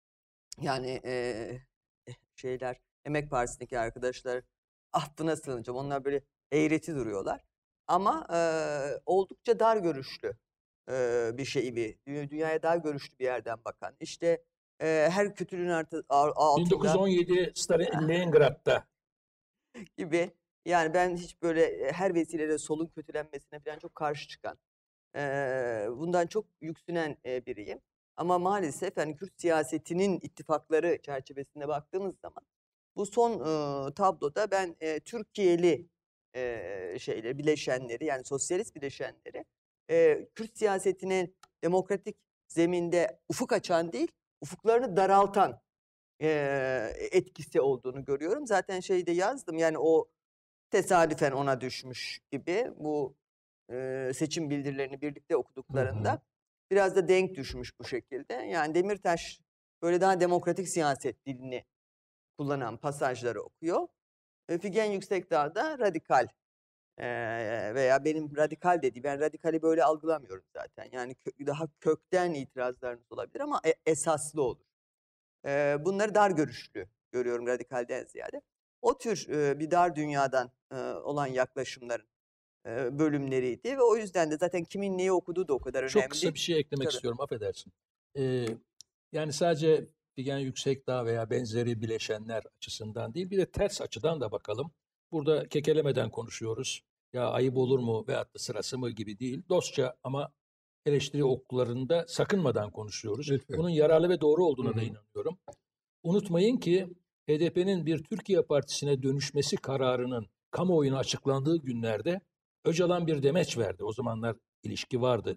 yani e, şeyler, Emek Partisi'ndeki arkadaşlar, affına sığınacağım. Onlar böyle eğreti duruyorlar. Ama e, oldukça dar görüşlü e, bir şey bir dü- dünyaya daha görüşlü bir yerden bakan işte e, her kötülüğün artı- a- bin dokuz yüz altında on yedi Stalingrad'da gibi yani ben hiç böyle e, her vesileyle solun kötülenmesine falan çok karşı çıkan e, bundan çok yüksünen e, biriyim. Ama maalesef hani Kürt siyasetinin ittifakları çerçevesinde baktığımız zaman bu son e, tabloda ben e, Türkiye'li e, şeyleri, bileşenleri yani sosyalist bileşenleri e, Kürt siyasetinin demokratik zeminde ufuk açan değil, ufuklarını daraltan e, etkisi olduğunu görüyorum. Zaten şeyde yazdım yani o tesadüfen ona düşmüş gibi bu e, seçim bildirilerini birlikte Hı hı. okuduklarında biraz da denk düşmüş bu şekilde. Yani Demirtaş böyle daha demokratik siyaset dilini kullanan pasajları okuyor. E, Figen Yüksekdağ da radikal e, veya benim radikal dediğim, ben radikali böyle algılamıyorum zaten. Yani kö- daha kökten itirazlarınız olabilir ama e- esaslı olur. E, bunları dar görüşlü görüyorum radikalden ziyade. O tür e, bir dar dünyadan e, olan yaklaşımların e, bölümleriydi ve o yüzden de zaten kimin neyi okuduğu da o kadar çok kısa önemli. bir şey eklemek Tabii. istiyorum, affedersin. Ee, yani sadece Figen Yüksekdağ veya benzeri bileşenler açısından değil, bir de ters açıdan da bakalım. Burada kekelemeden konuşuyoruz. Ya ayıp olur mu veyahut da sırası mı gibi değil. Dostça ama eleştiri oklarında sakınmadan konuşuyoruz. Lütfen. Bunun yararlı ve doğru Hı olduğuna da hı. inanıyorum. Unutmayın ki H D P'nin bir Türkiye Partisi'ne dönüşmesi kararının kamuoyuna açıklandığı günlerde Öcalan bir demeç verdi. O zamanlar ilişki vardı.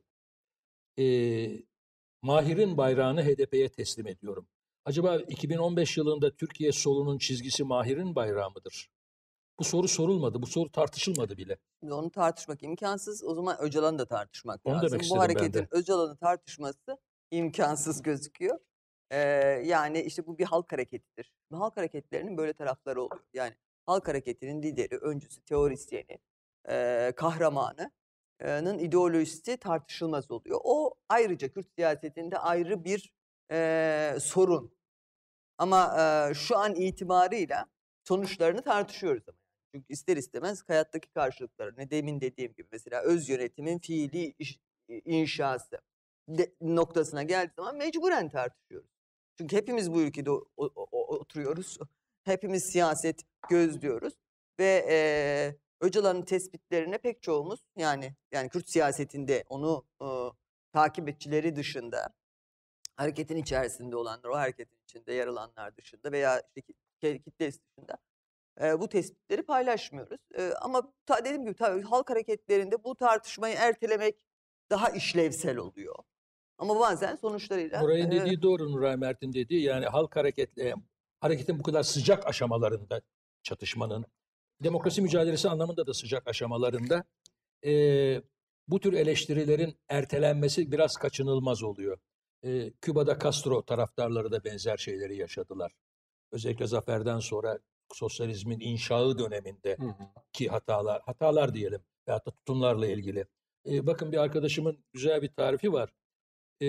Ee, Mahir'in bayrağını H D P'ye teslim ediyorum. Acaba iki bin on beş yılında Türkiye solunun çizgisi Mahir'in bayrağı mıdır? Bu soru sorulmadı, bu soru tartışılmadı bile. Şimdi onu tartışmak imkansız. O zaman Öcalan'ı da tartışmak Onu lazım. demek Bu istedim ben hareketin de. Öcalan'ı tartışması imkansız gözüküyor. Ee, yani işte bu bir halk hareketidir. Bu halk hareketlerinin böyle tarafları oluyor. Yani halk hareketinin lideri, öncüsü, teorisyeni, e, kahramanının ideolojisi tartışılmaz oluyor. O ayrıca Kürt siyasetinde ayrı bir e, sorun. Ama e, şu an itibarıyla sonuçlarını tartışıyoruz ama. Çünkü ister istemez hayattaki karşılıklarını demin dediğim gibi mesela öz yönetimin fiili iş- inşası de- noktasına geldiği zaman mecburen tartışıyoruz. Çünkü hepimiz bu ülkede o- o- o- oturuyoruz. Hepimiz siyaset gözlüyoruz ve e, Öcalan'ın tespitlerine pek çoğumuz yani yani Kürt siyasetinde onu e, takipçileri dışında hareketin içerisinde olanlar, o hareketin içinde yer alanlar dışında veya işte ki- kitlesi dışında e, bu tespitleri paylaşmıyoruz. E, ama ta, dediğim gibi tabii halk hareketlerinde bu tartışmayı ertelemek daha işlevsel oluyor. Ama bazen sonuçlarıyla Nuray'ın e, dediği doğru, Nuray Mert'in dediği, yani halk hareketle hareketin bu kadar sıcak aşamalarında, çatışmanın demokrasi mücadelesi anlamında da sıcak aşamalarında e, bu tür eleştirilerin ertelenmesi biraz kaçınılmaz oluyor. E, Küba'da Castro taraftarları da benzer şeyleri yaşadılar. Özellikle zaferden sonra sosyalizmin inşağı döneminde Hı hı. ki hatalar, hatalar diyelim veyahut da tutumlarla ilgili. E, bakın, bir arkadaşımın güzel bir tarifi var. E,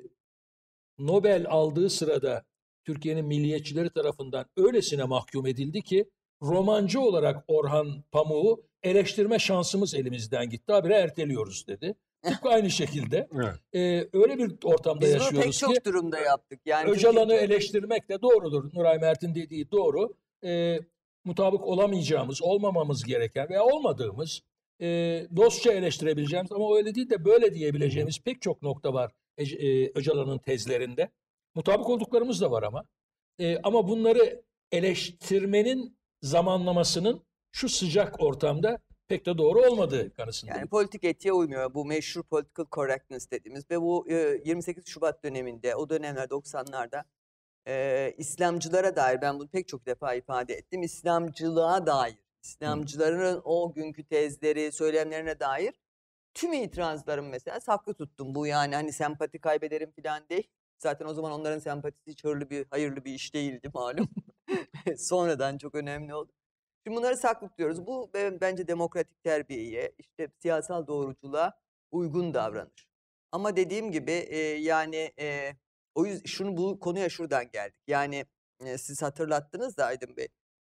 Nobel aldığı sırada Türkiye'nin milliyetçileri tarafından öylesine mahkum edildi ki romancı olarak Orhan Pamuk'u eleştirme şansımız elimizden gitti. Habire erteliyoruz dedi. Tıpkı aynı şekilde Evet. e, öyle bir ortamda biz bunu pek yaşıyoruz ki çok durumda yaptık. Yani Öcalan'ı Türkiye, eleştirmek de doğrudur. Nuray Mert'in dediği doğru. E, mutabık olamayacağımız, olmamamız gereken veya olmadığımız, e, dostça eleştirebileceğimiz ama öyle değil de böyle diyebileceğimiz pek çok nokta var e, e, Öcalan'ın tezlerinde. Mutabık olduklarımız da var ama. E, ama bunları eleştirmenin zamanlamasının şu sıcak ortamda pek de doğru olmadığı kanısındayım. yani politik etiğe uymuyor. Bu meşhur political correctness dediğimiz ve bu e, yirmi sekiz Şubat döneminde, o dönemler doksanlarda e, İslamcılara dair ben bunu pek çok defa ifade ettim. İslamcılığa dair, İslamcıların o günkü tezleri, söylemlerine dair tüm itirazlarım mesela saklı tuttum. Bu yani hani sempati kaybederim falan değil. Zaten o zaman onların sempatisi hiç hayırlı bir, hayırlı bir iş değildi malum. Sonradan çok önemli oldu. Şimdi bunları saklı tutuyoruz. Bu be- bence demokratik terbiyeye, işte siyasal doğruculuğa uygun davranış. Ama dediğim gibi e, yani e, o yüzden şunu bu konuya şuradan geldik. Yani e, siz hatırlattınız da Aydın Bey.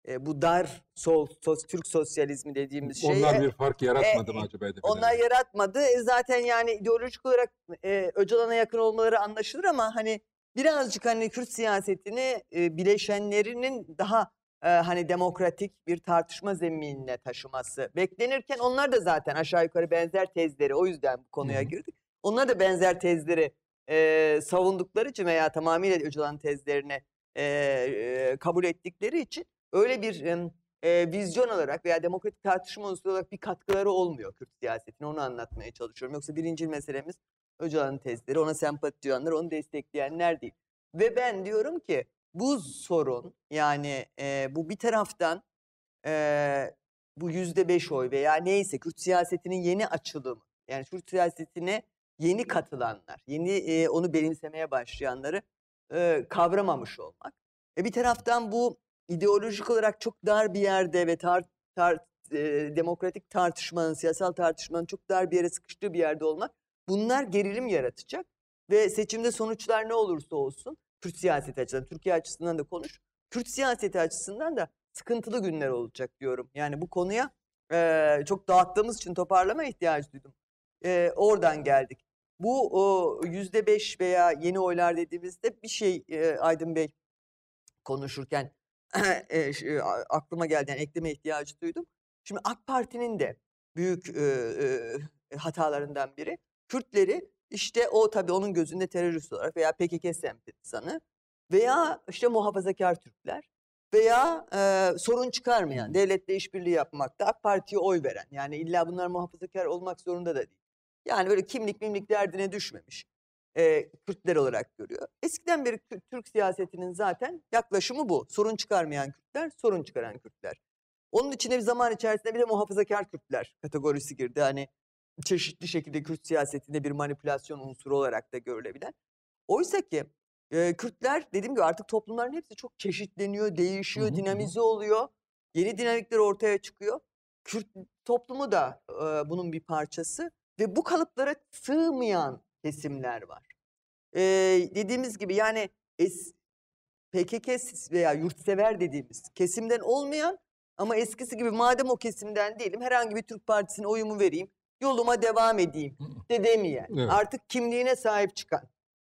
e, bu dar sol, sos, Türk sosyalizmi dediğimiz şey Onlar e, bir fark yaratmadı e, mı acaba? H D P'den? onlar yaratmadı. E, zaten yani ideolojik olarak e, Öcalan'a yakın olmaları anlaşılır ama hani birazcık hani Kürt siyasetini e, bileşenlerinin daha e, hani demokratik bir tartışma zeminine taşıması beklenirken onlar da zaten aşağı yukarı benzer tezleri, o yüzden bu konuya Hı hı. girdik. Onlar da benzer tezleri e, savundukları için veya tamamıyla Öcalan tezlerini e, e, kabul ettikleri için öyle bir e, e, vizyon olarak veya demokratik tartışma unsuru olarak bir katkıları olmuyor Kürt siyasetine. Onu anlatmaya çalışıyorum. Yoksa birinci meselemiz Öcalan'ın tezleri, ona sempati duyanlar, onu destekleyenler değil. Ve ben diyorum ki bu sorun, yani e, bu bir taraftan e, bu yüzde beş oy veya neyse Kürt siyasetinin yeni açılımı, yani Kürt siyasetine yeni katılanlar, yeni e, onu benimsemeye başlayanları e, kavramamış olmak. E, bir taraftan bu ideolojik olarak çok dar bir yerde ve tar, tar, e, demokratik tartışmanın, siyasal tartışmanın çok dar bir yere sıkıştığı bir yerde olmak, bunlar gerilim yaratacak ve seçimde sonuçlar ne olursa olsun, Kürt siyaseti açısından, Türkiye açısından da konuş, Kürt siyaseti açısından da sıkıntılı günler olacak diyorum. Yani bu konuya e, çok dağıttığımız için toparlama ihtiyacı duydum. E, oradan geldik. Bu o, yüzde beş veya yeni oylar dediğimizde bir şey e, Aydın Bey konuşurken e, şu, a- aklıma geldi, yani ekleme ihtiyacı duydum. Şimdi AK Parti'nin de büyük e, e, hatalarından biri Kürtleri işte o tabii onun gözünde terörist olarak veya P K K sempatizanı veya işte muhafazakar Türkler veya e, sorun çıkarmayan, devletle işbirliği yapmakta AK Parti'ye oy veren, yani illa bunlar muhafazakar olmak zorunda da değil. Yani böyle kimlik mimlik derdine düşmemiş e, Kürtler olarak görüyor. Eskiden beri Kü- Türk siyasetinin zaten yaklaşımı bu. Sorun çıkarmayan Kürtler, sorun çıkaran Kürtler. Onun içine bir zaman içerisinde bir de muhafazakar Kürtler kategorisi girdi. Hani çeşitli şekilde Kürt siyasetinde bir manipülasyon unsuru olarak da görülebilen. Oysa ki e, Kürtler, dediğim gibi, artık toplumların hepsi çok çeşitleniyor, değişiyor, Hı hı, hı. dinamize oluyor. Yeni dinamikler ortaya çıkıyor. Kürt toplumu da e, bunun bir parçası ve bu kalıplara sığmayan kesimler var. E, dediğimiz gibi yani es, P K K veya yurtsever dediğimiz kesimden olmayan ama eskisi gibi madem o kesimden değilim herhangi bir Türk Partisi'ne oyumu vereyim, yoluma devam edeyim de demeyen, Evet. artık kimliğine sahip çıkan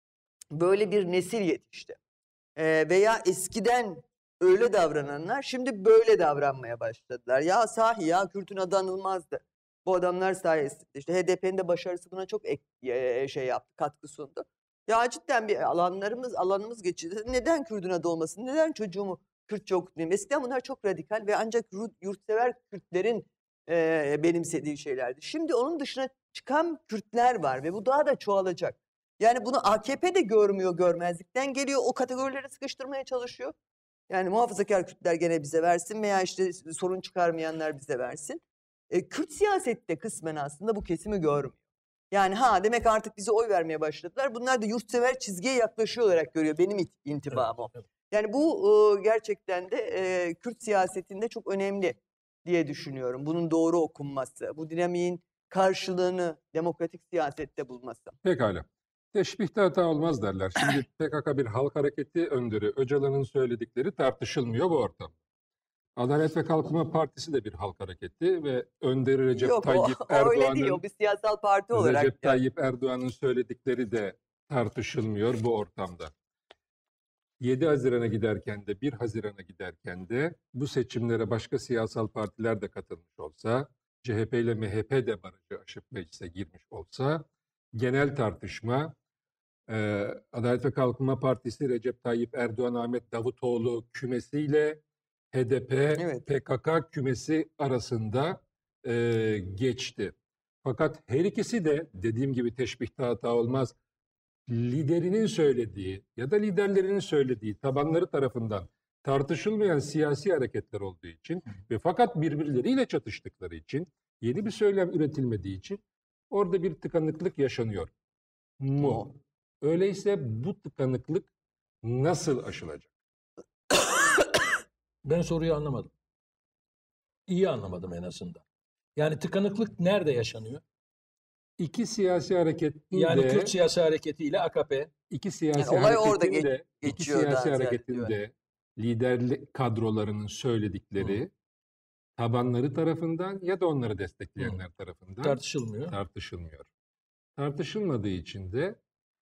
böyle bir nesil yetişti. Ee, veya eskiden öyle davrananlar şimdi böyle davranmaya başladılar. Ya sahi ya Kürt'ün adı anılmazdı. Bu adamlar sayesinde işte H D P'nin de başarısı buna çok ek, e, şey yaptı, katkı sundu. Ya cidden bir alanlarımız alanımız geçildi. Neden Kürt'ün adı olmasın? Neden çocuğumu Kürtçe okutmayayım? Eskiden bunlar çok radikal ve ancak yurt, yurtsever Kürtlerin e, benimsediği şeylerdi. Şimdi onun dışına çıkan Kürtler var ve bu daha da çoğalacak. Yani bunu A K P de görmüyor, görmezlikten geliyor. O kategorilere sıkıştırmaya çalışıyor. Yani muhafazakar Kürtler gene bize versin veya işte sorun çıkarmayanlar bize versin. E, Kürt siyasette kısmen aslında bu kesimi görmüyor. Yani ha demek artık bize oy vermeye başladılar. Bunlar da yurtsever çizgiye yaklaşıyor olarak görüyor. Benim it- intibam o. Evet, evet. Yani bu e, gerçekten de e, Kürt siyasetinde çok önemli diye düşünüyorum. Bunun doğru okunması, bu dinamiğin karşılığını demokratik siyasette bulması. Pekala. Teşbihte hata olmaz derler. Şimdi P K K bir halk hareketi önderi. Öcalan'ın söyledikleri tartışılmıyor bu ortam. Adalet ve Kalkınma Partisi de bir halk hareketi ve önderi Recep Yok o, Tayyip o öyle değil. O Erdoğan'ın bir siyasal parti olarak. Recep yani. Tayyip Erdoğan'ın söyledikleri de tartışılmıyor bu ortamda. yedi Haziran'a giderken de bir Haziran'a giderken de bu seçimlere başka siyasal partiler de katılmış olsa, C H P ile M H P de barajı aşıp meclise girmiş olsa, genel tartışma e, Adalet ve Kalkınma Partisi Recep Tayyip Erdoğan, Ahmet Davutoğlu kümesiyle H D P, Evet. P K K kümesi arasında e, geçti. Fakat her ikisi de dediğim gibi teşbihte hata olmaz. Liderinin söylediği ya da liderlerinin söylediği tabanları tarafından tartışılmayan siyasi hareketler olduğu için ve fakat birbirleriyle çatıştıkları için yeni bir söylem üretilmediği için orada bir tıkanıklık yaşanıyor mu? O. Öyleyse bu tıkanıklık nasıl aşılacak? Ben soruyu anlamadım. İyi anlamadım en azından. Yani tıkanıklık nerede yaşanıyor? İki siyasi hareketin Yani de Kürt siyasi hareketi ile A K P. iki siyasi Yani olay orada hareketin ge- de iki geçiyor siyasi daha ziyade hareketin diyor. de liderlik kadrolarının Hı. söyledikleri tabanları tarafından ya da onları Hı. destekleyenler tarafından Tartışılmıyor. tartışılmıyor. Tartışılmadığı için de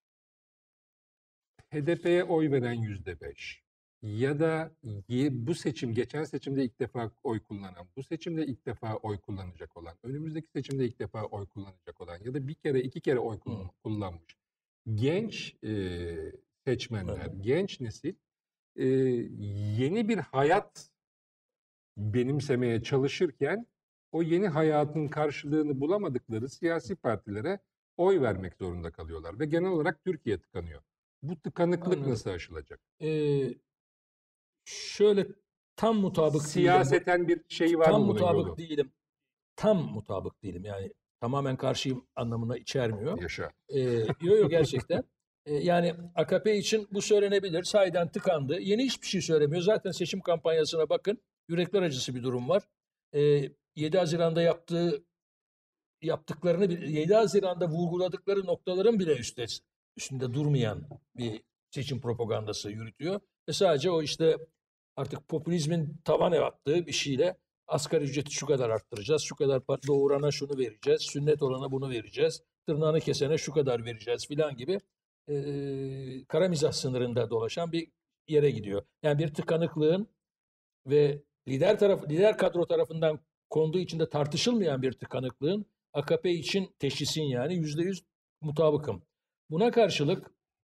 H D P'ye oy veren yüzde beş ya da ye- bu seçim, geçen seçimde ilk defa oy kullanan, bu seçimde ilk defa oy kullanacak olan, önümüzdeki seçimde ilk defa oy kullanacak olan ya da bir kere iki kere oy Hı. kullan- kullanmış genç e, seçmenler, Evet. genç nesil e, yeni bir hayat benimsemeye çalışırken o yeni hayatın karşılığını bulamadıkları siyasi partilere oy vermek zorunda kalıyorlar ve genel olarak Türkiye tıkanıyor. Bu tıkanıklık Anladım. nasıl aşılacak? Ee, şöyle tam mutabık değilim. Bu Siyaseten bir şey var tam mı bunun mutabık yolu? değilim. Tam mutabık değilim. Yani tamamen karşıyım anlamına içermiyor. Yaşa. Ee, yo yo gerçekten. Ee, yani A K P için bu söylenebilir. Sahiden tıkandı. Yeni hiçbir şey söylemiyor. Zaten seçim kampanyasına bakın. Yürekler acısı bir durum var. Ee, yedi Haziran'da yaptığı yaptıklarını bil- yedi Haziran'da vurguladıkları noktaların bile üstte, üstünde durmayan bir seçim propagandası yürütüyor. Ve sadece o işte artık popülizmin tavan attığı bir şeyle asgari ücreti şu kadar arttıracağız, şu kadar pa- doğurana şunu vereceğiz, sünnet olana bunu vereceğiz, tırnağını kesene şu kadar vereceğiz filan gibi eee kara mizah sınırında dolaşan bir yere gidiyor. Yani bir tıkanıklığın ve lider taraf lider kadro tarafından konduğu için de tartışılmayan bir tıkanıklığın A K P için teşhisin yani yüzde yüz mutabıkım. Buna karşılık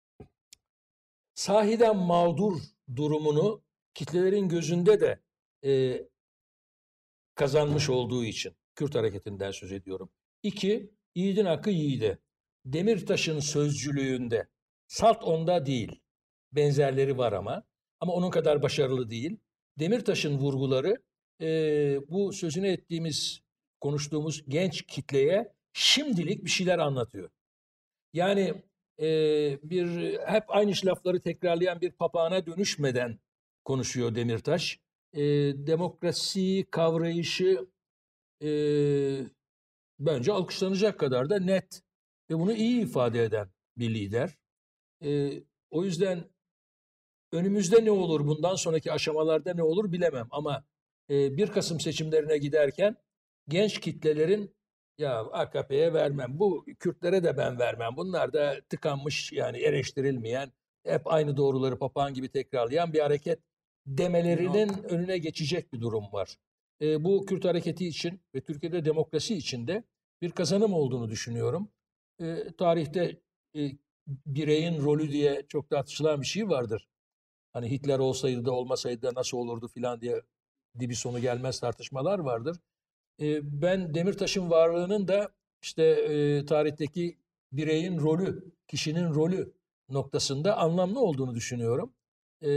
sahiden mağdur durumunu kitlelerin gözünde de e, kazanmış olduğu için Kürt hareketinden söz ediyorum. İki, yiğidin hakkı yiğide. Demirtaş'ın sözcülüğünde, salt onda değil, benzerleri var ama, ama onun kadar başarılı değil. Demirtaş'ın vurguları e, bu sözünü ettiğimiz, konuştuğumuz genç kitleye şimdilik bir şeyler anlatıyor. Yani e, bir hep aynı lafları tekrarlayan bir papağana dönüşmeden konuşuyor Demirtaş. E, demokrasi kavrayışı e, bence alkışlanacak kadar da net ve bunu iyi ifade eden bir lider. E, o yüzden önümüzde ne olur, bundan sonraki aşamalarda ne olur bilemem ama e, bir Kasım seçimlerine giderken genç kitlelerin ya A K P'ye vermem, bu Kürtlere de ben vermem, bunlar da tıkanmış yani eleştirilmeyen, hep aynı doğruları papağan gibi tekrarlayan bir hareket demelerinin önüne geçecek bir durum var. E, bu Kürt hareketi için ve Türkiye'de demokrasi için de bir kazanım olduğunu düşünüyorum. E, tarihte e, bireyin rolü diye çok tartışılan bir şey vardır. Hani Hitler olsaydı da olmasaydı da nasıl olurdu filan diye dibi sonu gelmez tartışmalar vardır. E, ben Demirtaş'ın varlığının da işte e, tarihteki bireyin rolü, kişinin rolü noktasında anlamlı olduğunu düşünüyorum. E,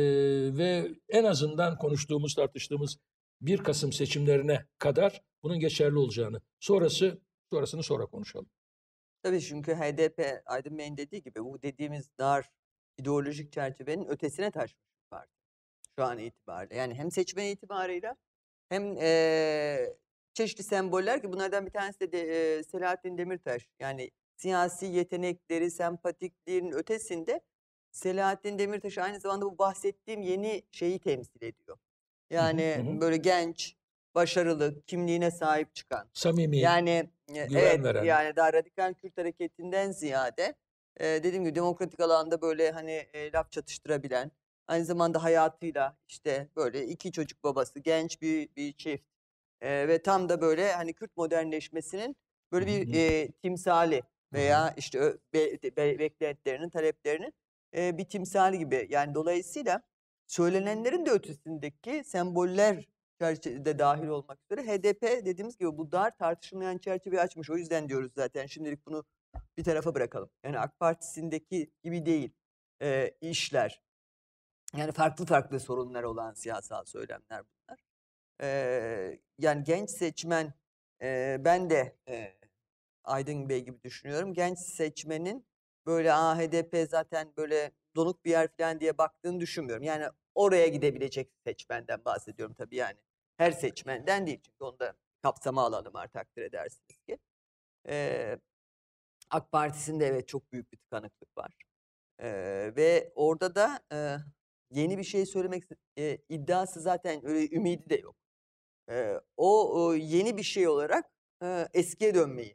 ve en azından konuştuğumuz, tartıştığımız bir Kasım seçimlerine kadar bunun geçerli olacağını. Sonrası, sonrasını sonra konuşalım. Tabii çünkü H D P, Aydın Bey'in dediği gibi bu dediğimiz dar ideolojik çerçevenin ötesine taşmış bir parti şu an itibariyle. Yani hem seçmen itibarıyla hem eee, çeşitli semboller ki bunlardan bir tanesi de, de eee, Selahattin Demirtaş. Yani siyasi yetenekleri, sempatikliğin ötesinde Selahattin Demirtaş aynı zamanda bu bahsettiğim yeni şeyi temsil ediyor. Hı hı, Yani hı. böyle genç, başarılı, kimliğine sahip çıkan. Samimi, Yani e, güven evet veren. yani daha radikal Kürt hareketinden ziyade e, dediğim gibi demokratik alanda böyle hani e, laf çatıştırabilen, aynı zamanda hayatıyla işte böyle iki çocuk babası, genç bir bir çift e, ve tam da böyle hani Kürt modernleşmesinin böyle Hı hı, bir hı. e, timsali Hı hı. veya işte ö- be- be- beklentilerinin, taleplerinin e, bir timsali gibi. Yani dolayısıyla söylenenlerin de ötesindeki semboller çerçevede dahil olmak üzere H D P dediğimiz gibi bu dar tartışılmayan çerçeveyi açmış. O yüzden diyoruz zaten şimdilik bunu bir tarafa bırakalım. Yani AK Partisi'ndeki gibi değil e, işler. Yani farklı farklı sorunlar olan siyasal söylemler bunlar. E, yani genç seçmen e, ben de e, Aydın Bey gibi düşünüyorum. Genç seçmenin böyle Aa, H D P zaten böyle donuk bir yer falan diye baktığını düşünmüyorum. Yani oraya gidebilecek seçmenden bahsediyorum tabii yani. Her seçmenden değil çünkü onu da kapsama alalım artık takdir edersiniz ki. Ee, AK Partisi'nde evet çok büyük bir tıkanıklık var. Ee, ve orada da e, yeni bir şey söylemek e, iddiası zaten öyle ümidi de yok. E, o, o yeni bir şey olarak e, eskiye dönmeyi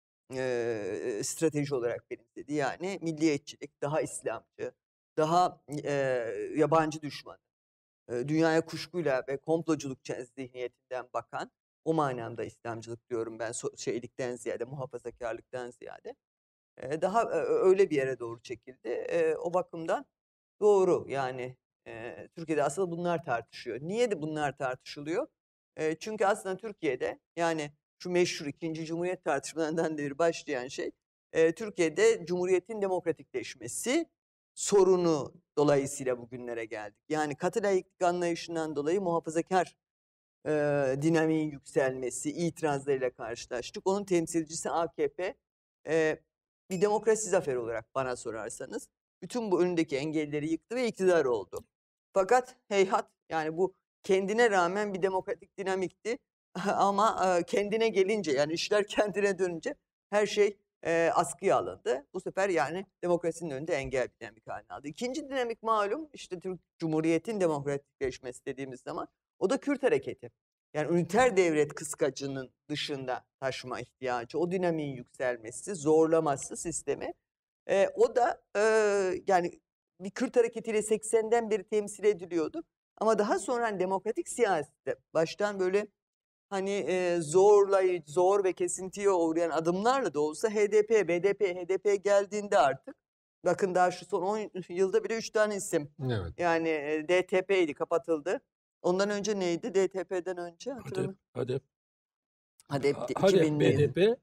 e, strateji olarak benimsedi. Yani milliyetçilik, daha İslamcı, daha e, yabancı düşman, e, dünyaya kuşkuyla ve komploculuk zihniyetinden bakan, o manamda İslamcılık diyorum ben, so- şeylikten ziyade, muhafazakarlıktan ziyade. E, daha e, öyle bir yere doğru çekildi. E, o bakımdan doğru yani e, Türkiye'de aslında bunlar tartışıyor. Niye de bunlar tartışılıyor? E, çünkü aslında Türkiye'de yani şu meşhur ikinci Cumhuriyet tartışmalarından beri başlayan şey e, Türkiye'de Cumhuriyet'in demokratikleşmesi sorunu dolayısıyla bugünlere geldik. Yani katı laiklik anlayışından dolayı muhafazakar e, dinamiğin yükselmesi, itirazlarıyla karşılaştık. Onun temsilcisi A K P e, bir demokrasi zaferi olarak bana sorarsanız bütün bu önündeki engelleri yıktı ve iktidar oldu. Fakat heyhat yani bu kendine rağmen bir demokratik dinamikti ama e, kendine gelince yani işler kendine dönünce her şey e, askıya alındı. Bu sefer yani demokrasinin önünde engel bir dinamik haline aldı. İkinci dinamik malum işte Türk Cumhuriyet'in demokratikleşmesi dediğimiz zaman o da Kürt hareketi. Yani üniter devlet kıskacının dışında taşıma ihtiyacı, o dinamiğin yükselmesi, zorlaması sistemi. E, o da e, yani bir Kürt hareketiyle seksenden beri temsil ediliyordu. Ama daha sonra hani demokratik siyasette baştan böyle hani e, zorlayıcı, zor ve kesintiye uğrayan adımlarla da olsa H D P, B D P, H D P geldiğinde artık bakın daha şu son on yılda bile üç tane isim. Evet. Yani e, D T P'ydi, kapatıldı. Ondan önce neydi? D T P'den önce HADEP, hatırlamıyorum. HADEP, HADEP'ti HADEP, iki binli B yıl. D P,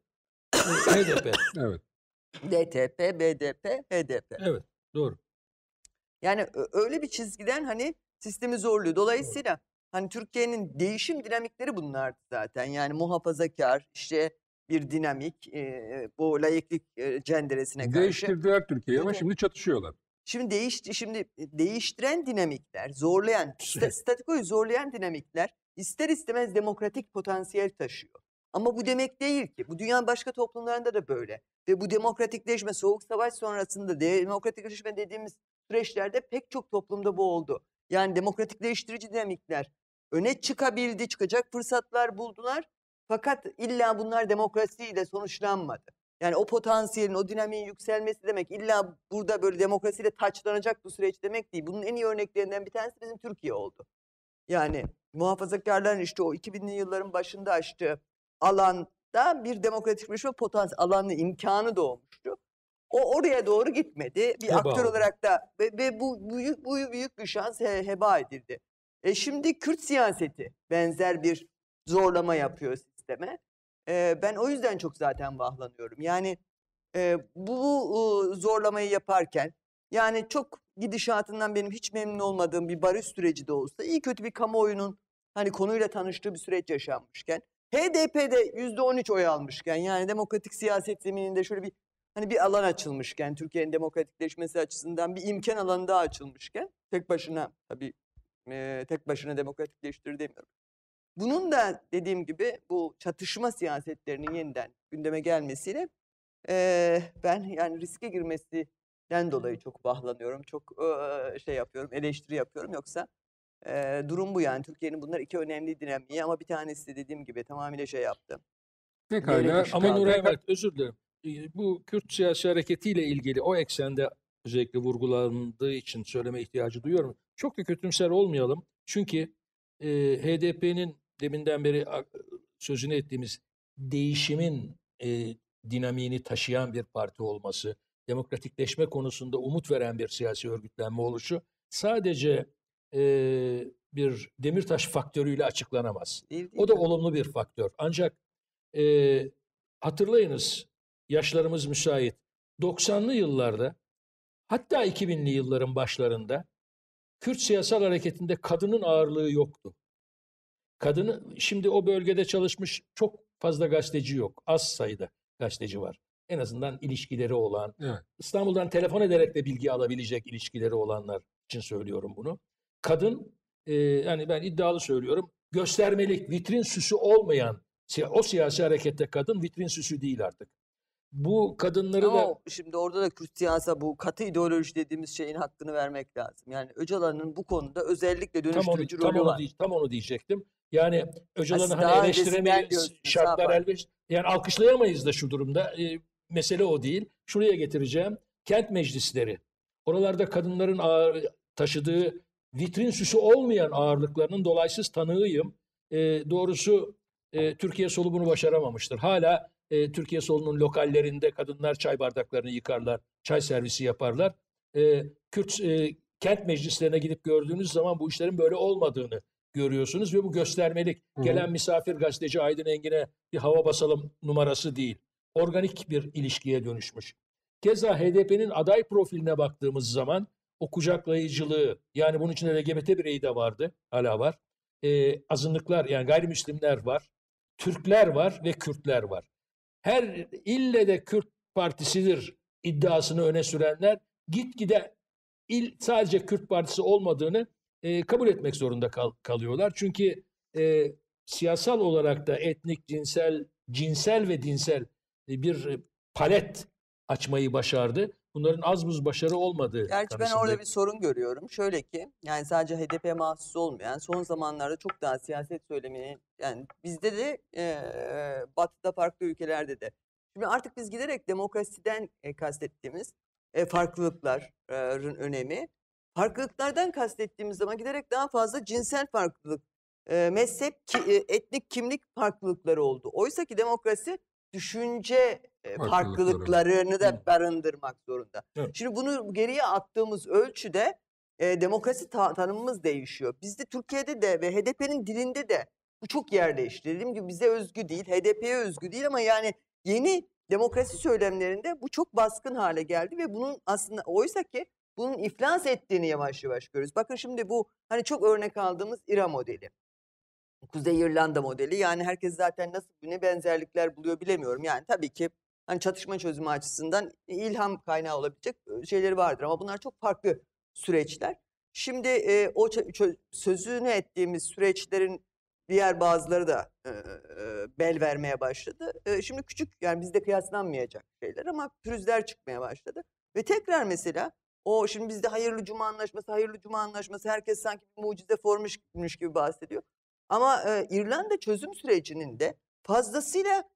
H D P. Evet. D T P, B D P, H D P. Evet, doğru. Yani ö- öyle bir çizgiden hani sistemi zorluyor. Dolayısıyla hani Türkiye'nin değişim dinamikleri bunlardı zaten. Yani muhafazakar işte bir dinamik e, bu laiklik e, cenderesine karşı. Değiştirdiler Türkiye'yi ama Evet. şimdi çatışıyorlar. Şimdi değişti şimdi değiştiren dinamikler, zorlayan, sta- statikoyu zorlayan dinamikler ister istemez demokratik potansiyel taşıyor. Ama bu demek değil ki. Bu dünyanın başka toplumlarında da böyle. Ve bu demokratikleşme, Soğuk Savaş sonrasında demokratikleşme dediğimiz süreçlerde pek çok toplumda bu oldu. Yani demokratikleştirici dinamikler öne çıkabildi, çıkacak fırsatlar buldular. Fakat illa bunlar demokrasiyle sonuçlanmadı. Yani o potansiyelin, o dinamiğin yükselmesi demek illa burada böyle demokrasiyle taçlanacak bu süreç demek değil. Bunun en iyi örneklerinden bir tanesi bizim Türkiye oldu. Yani muhafazakarların işte o iki binli yılların başında açtığı alanda bir demokratikleşme potansiyeli, alanı, imkanı doğmuştu. O oraya doğru gitmedi. Bir Heba aktör oldu. olarak da ve, ve bu büyük, bu büyük bir şans he, heba edildi. E şimdi Kürt siyaseti benzer bir zorlama yapıyor sisteme. E, ben o yüzden çok zaten vahlanıyorum. Yani e, bu e, zorlamayı yaparken yani çok gidişatından benim hiç memnun olmadığım bir barış süreci de olsa iyi kötü bir kamuoyunun hani konuyla tanıştığı bir süreç yaşanmışken H D P'de yüzde on üç oy almışken yani demokratik siyaset zemininde şöyle bir hani bir alan açılmışken Türkiye'nin demokratikleşmesi açısından bir imkan alanı daha açılmışken tek başına tabii e, tek başına demokratikleştirir demiyorum. Bunun da dediğim gibi bu çatışma siyasetlerinin yeniden gündeme gelmesiyle e, ben yani riske girmesinden dolayı çok vahlanıyorum. Çok e, şey yapıyorum, eleştiri yapıyorum. Yoksa e, durum bu yani. Türkiye'nin bunlar iki önemli dinamiği ama bir tanesi de dediğim gibi tamamıyla şey yaptı. Pekala. Devre dışı Ama kaldı. Nuray Mert, özür dilerim. Ee, Bu Kürt siyasi hareketiyle ilgili o eksende özellikle vurgulandığı için söyleme ihtiyacı duyuyorum. Çok da kötümser olmayalım. Çünkü e, H D P'nin deminden beri a- sözünü ettiğimiz değişimin e, dinamiğini taşıyan bir parti olması, demokratikleşme konusunda umut veren bir siyasi örgütlenme oluşu sadece e, bir Demirtaş faktörüyle açıklanamaz. Değil, değil O da mi? olumlu bir faktör. Ancak e, hatırlayınız, yaşlarımız müsait. doksanlı yıllarda hatta iki binli yılların başlarında Kürt siyasal hareketinde kadının ağırlığı yoktu. Kadını şimdi o bölgede çalışmış çok fazla gazeteci yok. Az sayıda gazeteci var. En azından ilişkileri olan, Evet. İstanbul'dan telefon ederek de bilgi alabilecek ilişkileri olanlar için söylüyorum bunu. Kadın, e, yani ben iddialı söylüyorum, göstermelik, vitrin süsü olmayan, siya- o siyasi harekette kadın vitrin süsü değil artık. bu kadınları Ama da o- şimdi orada da Kürt siyasa, bu katı ideoloji dediğimiz şeyin hakkını vermek lazım. Yani Öcalan'ın bu konuda özellikle tam onu dönüştürücü tam rolü onu var. diye- tam onu diyecektim. Yani Ha, Öcalan'ı siz hani daha öncesinden eleştiremeyiz, diyorsunuz, ha şartlar pardon. elbette. Yani alkışlayamayız da şu durumda. E, mesele o değil. Şuraya getireceğim. Kent meclisleri. Oralarda kadınların ağır, taşıdığı vitrin süsü olmayan ağırlıklarının dolaysız tanığıyım. E, doğrusu e, Türkiye solu bunu başaramamıştır. Hala e, Türkiye solunun lokallerinde kadınlar çay bardaklarını yıkarlar, çay servisi yaparlar. E, Kürt e, kent meclislerine gidip gördüğünüz zaman bu işlerin böyle olmadığını görüyorsunuz ve bu göstermelik. Hı hı. Gelen misafir gazeteci Aydın Engin'e bir hava basalım numarası değil. Organik bir ilişkiye dönüşmüş. Keza H D P'nin aday profiline baktığımız zaman o kucaklayıcılığı, yani bunun içinde L G B T bireyi de vardı, hala var. Ee, azınlıklar, yani gayrimüslimler var, Türkler var ve Kürtler var. Her ille de Kürt partisidir iddiasını öne sürenler gitgide il, sadece Kürt partisi olmadığını e, kabul etmek zorunda kal, kalıyorlar. Çünkü e, siyasal olarak da etnik, cinsel, cinsel ve dinsel bir palet açmayı başardı. Bunların az buz başarı olmadığı Gerçi ben kanısındayım. orada bir sorun görüyorum. Şöyle ki, yani sadece H D P'ye mahsus olmayan, son zamanlarda çok daha siyaset söylemini, yani bizde de eee Batı'da, farklı ülkelerde de. Şimdi artık biz giderek demokrasiden e, kastettiğimiz e, farklılıkların önemi, farklılıklardan kastettiğimiz zaman giderek daha fazla cinsel farklılık, e, mezhep, ki, e, etnik kimlik farklılıkları oldu. Oysa ki demokrasi düşünce e, Farklılıkları. farklılıklarını Hı. da barındırmak zorunda. Evet. Şimdi bunu geriye attığımız ölçüde e, demokrasi ta- tanımımız değişiyor. Bizde, Türkiye'de de ve H D P'nin dilinde de bu çok yerleşti. Dediğim gibi bize özgü değil, H D P'ye özgü değil ama yani yeni demokrasi söylemlerinde bu çok baskın hale geldi ve bunun aslında, oysa ki bunun iflas ettiğini yavaş yavaş görüyoruz. Bakın şimdi bu hani çok örnek aldığımız İRA modeli, Kuzey İrlanda modeli, yani herkes zaten nasıl, ne benzerlikler buluyor bilemiyorum. Yani tabii ki hani çatışma çözümü açısından ilham kaynağı olabilecek e, şeyleri vardır ama bunlar çok farklı süreçler. Şimdi e, o çö- çö- sözünü ettiğimiz süreçlerin diğer bazıları da e, e, bel vermeye başladı. E, şimdi küçük, yani bizde kıyaslanmayacak şeyler ama pürüzler çıkmaya başladı. Ve tekrar mesela o, şimdi bizde hayırlı cuma anlaşması, hayırlı cuma anlaşması, herkes sanki bir mucize formmuş gibi bahsediyor. Ama e, İrlanda çözüm sürecinin de fazlasıyla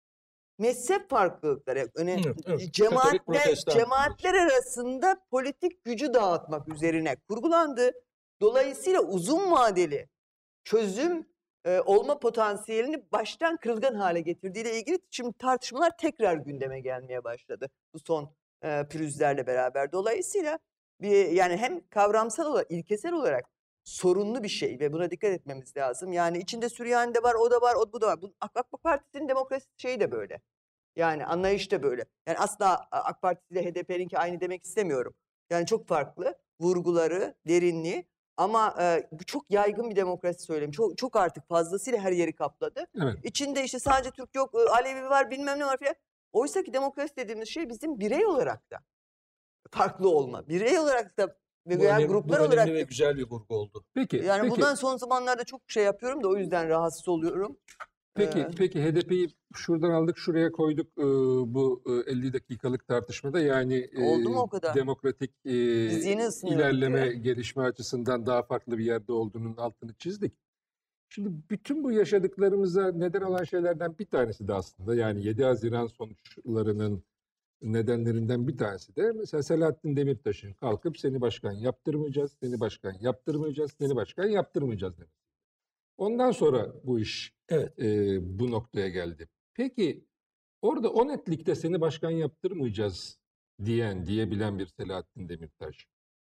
mezhep farklılıkları, öne, Evet, evet. Katolik, cemaatler, Protestan. cemaatler arasında politik gücü dağıtmak üzerine kurgulandı. Dolayısıyla uzun vadeli çözüm e, olma potansiyelini baştan kırılgan hale getirdiğiyle ilgili şimdi tartışmalar tekrar gündeme gelmeye başladı bu son e, pürüzlerle beraber. Dolayısıyla bir, yani hem kavramsal olarak, ilkesel olarak sorunlu bir şey ve buna dikkat etmemiz lazım. Yani içinde Süryani de var, o da var, o bu da var. Bu, AK, AK Parti'nin demokrasi şeyi de böyle. Yani anlayış da böyle. Yani asla AK Parti ile H D P'ninki aynı demek istemiyorum. Yani çok farklı vurguları, derinliği. Ama e, bu çok yaygın bir demokrasi söylemi. Çok çok artık fazlasıyla her yeri kapladı. Evet. İçinde işte sadece Türk yok, e, Alevi var, bilmem ne var filan. Oysa ki demokrasi dediğimiz şey bizim birey olarak da farklı olma. Birey olarak da Bu, veya önemli, bu gruplar önemli olarak ve da. güzel bir vurgu oldu. Peki, Yani peki, bundan son zamanlarda çok şey yapıyorum da o yüzden rahatsız oluyorum. peki, Ee, peki H D P'yi şuradan aldık, şuraya koyduk e, bu e, elli dakikalık tartışmada. Yani e, Oldu mu o kadar? demokratik e, Biz yeni ısınıyorduk ilerleme, ya. gelişme açısından daha farklı bir yerde olduğunun altını çizdik. Şimdi bütün bu yaşadıklarımıza neden olan şeylerden bir tanesi de aslında, yani yedi Haziran sonuçlarının nedenlerinden bir tanesi de mesela Selahattin Demirtaş'ın kalkıp seni başkan yaptırmayacağız, seni başkan yaptırmayacağız, seni başkan yaptırmayacağız demek. Ondan sonra bu iş Evet. e, bu noktaya geldi. Peki orada o netlikte seni başkan yaptırmayacağız diyen, diyebilen bir Selahattin Demirtaş,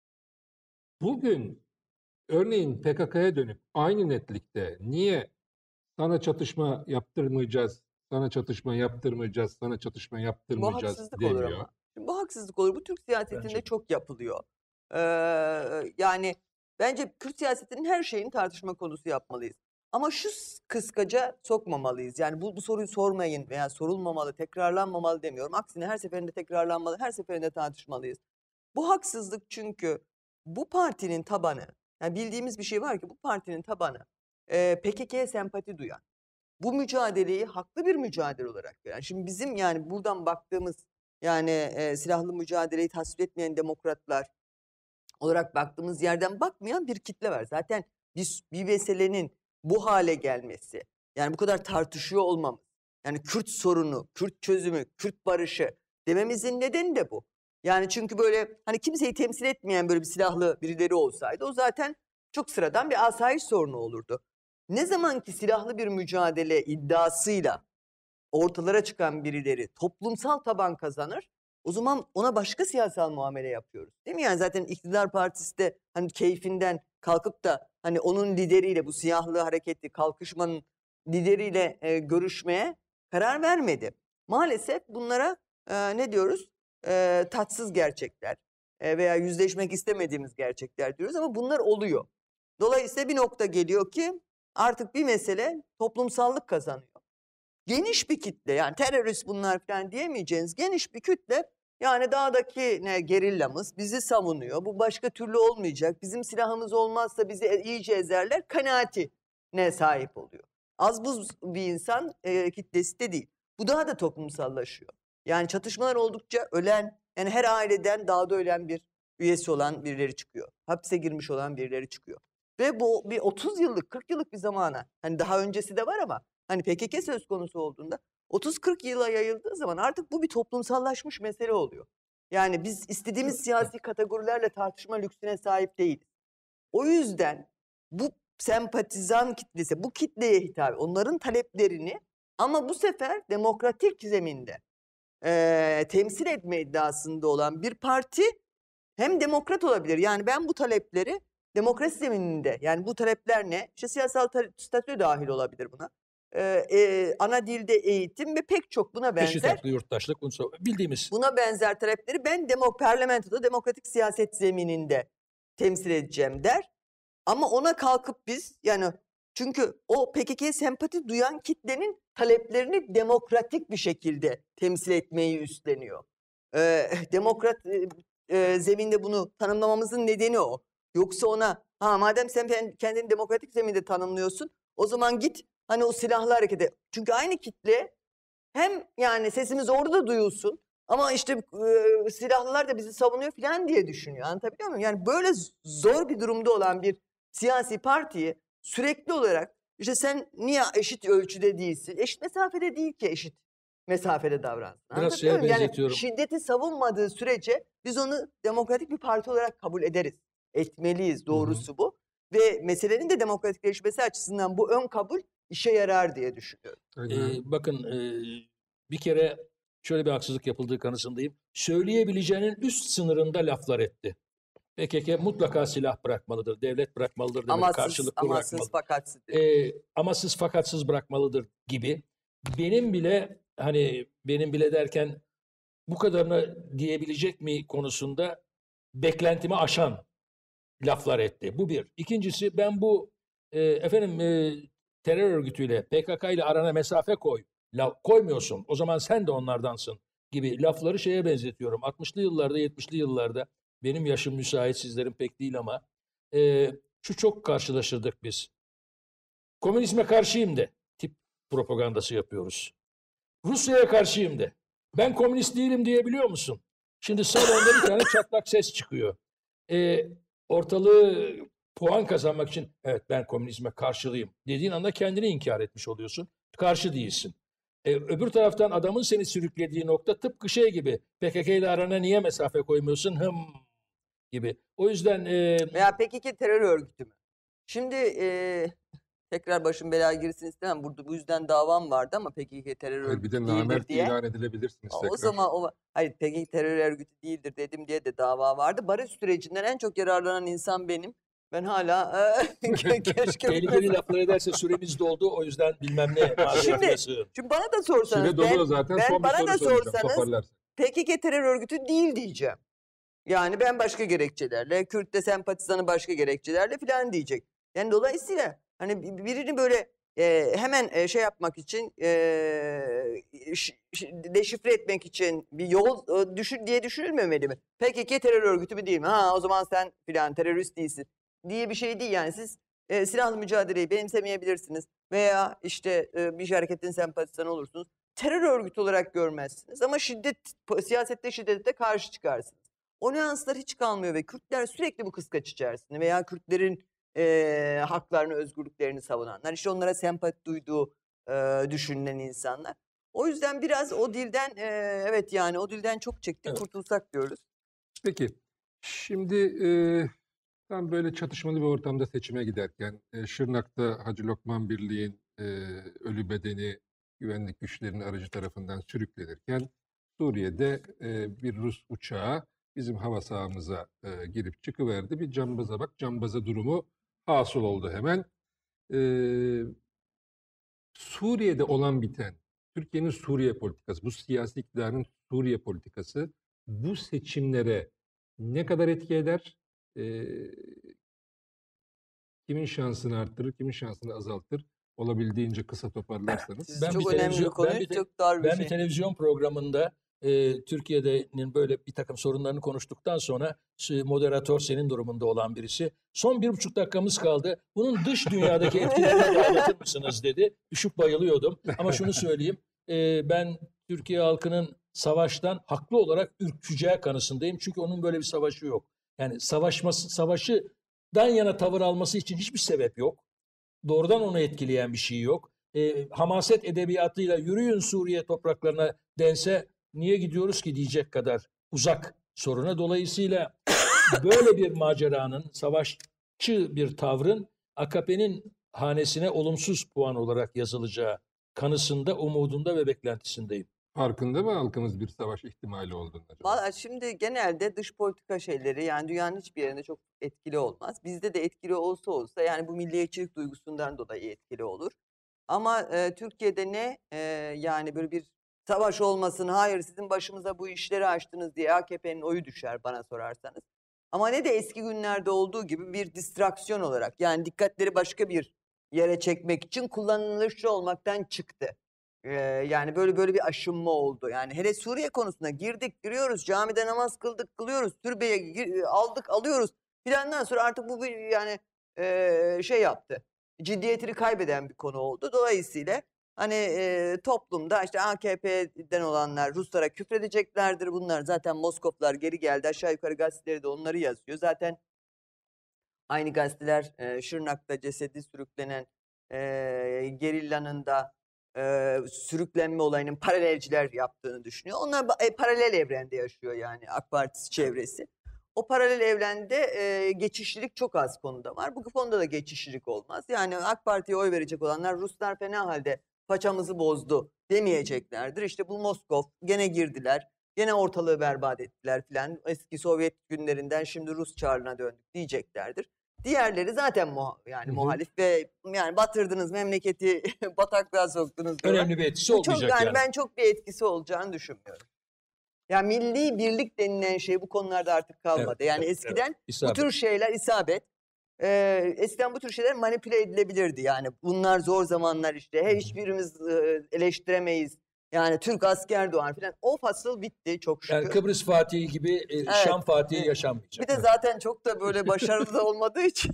bugün örneğin P K K'ya dönüp aynı netlikte niye sana çatışma yaptırmayacağız, sana çatışma yaptırmayacağız, sana çatışma Bu yaptırmayacağız haksızlık olur demiyor? ama. Şimdi bu haksızlık olur. Bu Türk siyasetinde Bence de. çok yapılıyor. Ee, yani bence Kürt siyasetinin her şeyini tartışma konusu yapmalıyız. Ama şu s- kıskaca sokmamalıyız. Yani bu, bu soruyu sormayın veya sorulmamalı, tekrarlanmamalı demiyorum. Aksine her seferinde tekrarlanmalı, her seferinde tartışmalıyız. Bu haksızlık, çünkü bu partinin tabanı, yani bildiğimiz bir şey var ki bu partinin tabanı e, P K K'ye sempati duyan, bu mücadeleyi haklı bir mücadele olarak gören. Şimdi bizim yani buradan baktığımız yani e, silahlı mücadeleyi tasvip etmeyen demokratlar olarak baktığımız yerden bakmayan bir kitle var. Zaten bir, bir meselenin bu hale gelmesi, yani bu kadar tartışıyor olmamız, yani Kürt sorunu, Kürt çözümü, Kürt barışı dememizin nedeni de bu. Yani çünkü böyle hani kimseyi temsil etmeyen böyle bir silahlı birileri olsaydı o zaten çok sıradan bir asayiş sorunu olurdu. Ne zaman ki silahlı bir mücadele iddiasıyla ortalara çıkan birileri toplumsal taban kazanır, o zaman ona başka siyasal muamele yapıyoruz. Değil mi? Yani zaten iktidar partisi de hani keyfinden kalkıp da hani onun lideriyle, bu siyahlı hareketli kalkışmanın lideriyle e, görüşmeye karar vermedi. Maalesef bunlara e, ne diyoruz? E, tatsız gerçekler e, veya yüzleşmek istemediğimiz gerçekler diyoruz ama bunlar oluyor. Dolayısıyla bir nokta geliyor ki artık bir mesele toplumsallık kazanıyor. Geniş bir kitle, yani terörist bunlar falan diyemeyeceğiniz geniş bir kitle, yani dağdaki ne gerillamız bizi savunuyor. Bu başka türlü olmayacak. Bizim silahımız olmazsa bizi iyice ezerler kanaatine sahip oluyor. Az buz bir insan e, kitlesi de değil. Bu daha da toplumsallaşıyor. Yani çatışmalar oldukça ölen, yani her aileden dağda ölen bir üyesi olan birileri çıkıyor. Hapse girmiş olan birileri çıkıyor. Ve bu bir otuz yıllık, kırk yıllık bir zamana, hani daha öncesi de var ama hani P K K söz konusu olduğunda otuz kırk yıla yayıldığı zaman artık bu bir toplumsallaşmış mesele oluyor. Yani biz istediğimiz siyasi kategorilerle tartışma lüksüne sahip değiliz. O yüzden bu sempatizan kitlesi, bu kitleye hitap, onların taleplerini ama bu sefer demokratik zeminde e, temsil etme iddiasında olan bir parti hem demokrat olabilir. Yani ben bu talepleri demokrasi zemininde, yani bu talepler ne? İşte siyasal statü dahil olabilir buna. Ee, e, ana dilde eğitim ve pek çok buna Eşit benzer haklı yurttaşlık unsur bildiğimiz. buna benzer talepleri ben demok parlamentoda demokratik siyaset zemininde temsil edeceğim der. Ama ona kalkıp biz, yani çünkü o P K K'ye sempati duyan kitlenin taleplerini demokratik bir şekilde temsil etmeyi üstleniyor. Ee, demokrat e, e, zeminde bunu tanımlamamızın nedeni o. Yoksa ona ha madem sen kendini demokratik zeminde tanımlıyorsun, o zaman git hani o silahlı harekete. Çünkü aynı kitle hem yani sesimiz orada duyulsun ama işte e, silahlılar da bizi savunuyor falan diye düşünüyor. Anlatabiliyor muyum? Yani böyle zor bir durumda olan bir siyasi partiyi sürekli olarak işte sen niye eşit ölçüde değilsin? Eşit mesafede değil ki eşit mesafede davransın. Biraz şeye Anlatabiliyor muyum? Yani benzetiyorum. şiddeti savunmadığı sürece biz onu demokratik bir parti olarak kabul ederiz. Etmeliyiz, doğrusu bu. Ve meselenin de demokratikleşmesi açısından bu ön kabul işe yarar diye düşünüyorum. Ee, bakın e, bir kere şöyle bir haksızlık yapıldığı kanısındayım. Söyleyebileceğinin üst sınırında laflar etti. P K K mutlaka silah bırakmalıdır, devlet bırakmalıdır demek, Amasız, karşılıklı amasız bırakmalı. fakatsız. Ee, amasız fakatsız bırakmalıdır gibi. Benim bile hani benim bile derken bu kadarını diyebilecek mi konusunda beklentimi aşan laflar etti. Bu bir. İkincisi ben bu e, efendim e, terör örgütüyle P K K ile arana mesafe koy. La, koymuyorsun. O zaman sen de onlardansın gibi lafları şeye benzetiyorum. altmışlı yıllarda, yetmişli yıllarda benim yaşım müsait, sizlerin pek değil ama e, şu çok karşılaşırdık biz. Komünizme karşıyım de tip propagandası yapıyoruz. Rusya'ya karşıyım de. Ben komünist değilim diyebiliyor musun? Şimdi salonda bir tane çatlak ses çıkıyor. E, ortalığı puan kazanmak için evet ben komünizme karşılıyım dediğin anda kendini inkar etmiş oluyorsun. Karşı değilsin. E, öbür taraftan adamın seni sürüklediği nokta tıpkı şey gibi. P K K ile arana niye mesafe koymuyorsun? Hım gibi. O yüzden e, Veya P K K terör örgütü mü? Şimdi e, tekrar başım belaya girsin istemem. Burada bu yüzden davam vardı ama P K K terör Hayır, bir örgütü de değildir namert diye. ilan edilebilirsiniz O tekrar. zaman o hayır P K K terör örgütü değildir dedim diye de dava vardı. Barış sürecinden en çok yararlanan insan benim. Ben hala e, keşke tehlikeli laflar ederse süremiz doldu. O yüzden bilmem ne mazeretine sığın. Şimdi bana da sorsanız Süre dolu ben, da zaten ben son bir bana soru da soracağım sorsanız toparlarsak. P K K terör örgütü değil diyeceğim. Yani ben başka gerekçelerle, Kürt'te sempatizanı başka gerekçelerle falan diyecek. Yani dolayısıyla hani birini böyle e, hemen e, şey yapmak için, e, deşifre etmek için bir yol e, düşün diye düşünülmemeli mi? P K K terör örgütü mü değil mi? Ha o zaman sen filan terörist değilsin diye bir şey değil yani. Siz e, silahlı mücadeleyi benimsemeyebilirsiniz veya işte e, bir hareketin sempatizanı olursunuz. Terör örgütü olarak görmezsiniz ama şiddet, siyasette şiddete karşı çıkarsınız. O nüanslar hiç kalmıyor ve Kürtler sürekli bu kıskaç içerisinde veya Kürtlerin e, haklarını, özgürlüklerini savunanlar, işte onlara sempati duyduğu e, düşünülen insanlar. O yüzden biraz o dilden, e, evet yani o dilden çok çektik, Evet. kurtulsak diyoruz. Peki, şimdi e, tam böyle çatışmalı bir ortamda seçime giderken e, Şırnak'ta Hacı Lokman Birliği'nin e, ölü bedeni güvenlik güçlerinin aracı tarafından sürüklenirken Suriye'de e, bir Rus uçağı bizim hava sahamıza e, girip çıkıverdi. Bir cambaza bak, cambaza durumu hasıl oldu hemen. E, Suriye'de olan biten, Türkiye'nin Suriye politikası, bu siyasi iktidarın Suriye politikası bu seçimlere ne kadar etki eder? Ee, kimin şansını arttırır, kimin şansını azaltır? Olabildiğince kısa toparlarsanız. Siz Ben çok bir önemli bir televizyon- konu, ben bir te- çok dar bir Ben şey. bir televizyon programında e, Türkiye'nin böyle bir takım sorunlarını konuştuktan sonra e, moderatör senin durumunda olan birisi son bir buçuk dakikamız kaldı. Bunun dış dünyadaki etkilerini de anlatır mısınız dedi. Düşüp bayılıyordum. Ama şunu söyleyeyim. e, ben Türkiye halkının savaştan haklı olarak ürkeceği kanısındayım. Çünkü onun böyle bir savaşı yok. Yani savaşması, savaşıdan yana tavır alması için hiçbir sebep yok. Doğrudan onu etkileyen bir şey yok. E, hamaset edebiyatıyla yürüyün Suriye topraklarına dense niye gidiyoruz ki diyecek kadar uzak soruna. Dolayısıyla böyle bir maceranın, savaşçı bir tavrın A K P'nin hanesine olumsuz puan olarak yazılacağı kanısında, umudunda ve beklentisindeyim. Farkında mı halkımız bir savaş ihtimali olduğunu acaba? Valla şimdi genelde dış politika şeyleri yani dünyanın hiçbir yerinde çok etkili olmaz. Bizde de etkili olsa olsa yani bu milliyetçilik duygusundan dolayı etkili olur. Ama e, Türkiye'de ne e, yani böyle bir savaş olmasın, hayır sizin başımıza bu işleri açtınız diye A K P'nin oyu düşer bana sorarsanız. Ama ne de eski günlerde olduğu gibi bir distraksiyon olarak yani dikkatleri başka bir yere çekmek için kullanılışlı olmaktan çıktı. Ee, yani böyle böyle bir aşınma oldu. Yani hele Suriye konusuna girdik, giriyoruz, camide namaz kıldık, kılıyoruz, türbeye gir- aldık, alıyoruz filandan sonra artık bu bir yani e, şey yaptı. Ciddiyetini kaybeden bir konu oldu. Dolayısıyla hani e, toplumda işte A K P'den olanlar Ruslara küfredeceklerdir. Bunlar zaten Moskoflar geri geldi. Aşağı yukarı gazeteleri de onları yazıyor. Zaten aynı gazeteler e, Şırnak'ta cesedi sürüklenen e, gerillanın da e, sürüklenme olayının paralelciler yaptığını düşünüyor. Onlar ba- e, paralel evrende yaşıyor yani AK Parti çevresi. O paralel evrende e, geçişlilik çok az konuda var. Bu konuda da geçişlilik olmaz. Yani AK Parti'ye oy verecek olanlar Ruslar fena halde paçamızı bozdu demeyeceklerdir. İşte bu Moskov gene girdiler. Gene ortalığı berbat ettiler filan. Eski Sovyet günlerinden şimdi Rus çağrına döndük diyeceklerdir. Diğerleri zaten muha yani Hı hı. muhalif ve yani batırdınız memleketi bataklığa soktunuz diyorlar. Önemli bir etkisi Bu çok, olmayacak yani yani. ben çok bir etkisi olacağını düşünmüyorum. Yani milli birlik denilen şey bu konularda artık kalmadı. Evet, yani evet, eskiden bu İsabet. tür şeyler isabet. Ee, eskiden bu tür şeyler manipüle edilebilirdi. Yani bunlar zor zamanlar işte. He, hiçbirimiz e, eleştiremeyiz. Yani Türk asker doğar falan. O fasıl bitti çok şükür. Yani Kıbrıs Fatihi gibi e, Evet, Şam Fatihi evet. yaşanmayacak. Bir de zaten çok da böyle başarılı da olmadığı için.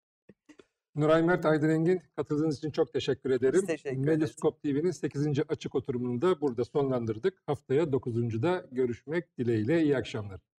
Nuray Mert Aydın Engin, katıldığınız için çok teşekkür ederim. teşekkür ederiz. Meliskop T V'nin sekizinci açık oturumunu da burada sonlandırdık. Haftaya dokuzuncuda görüşmek dileğiyle. İyi akşamlar.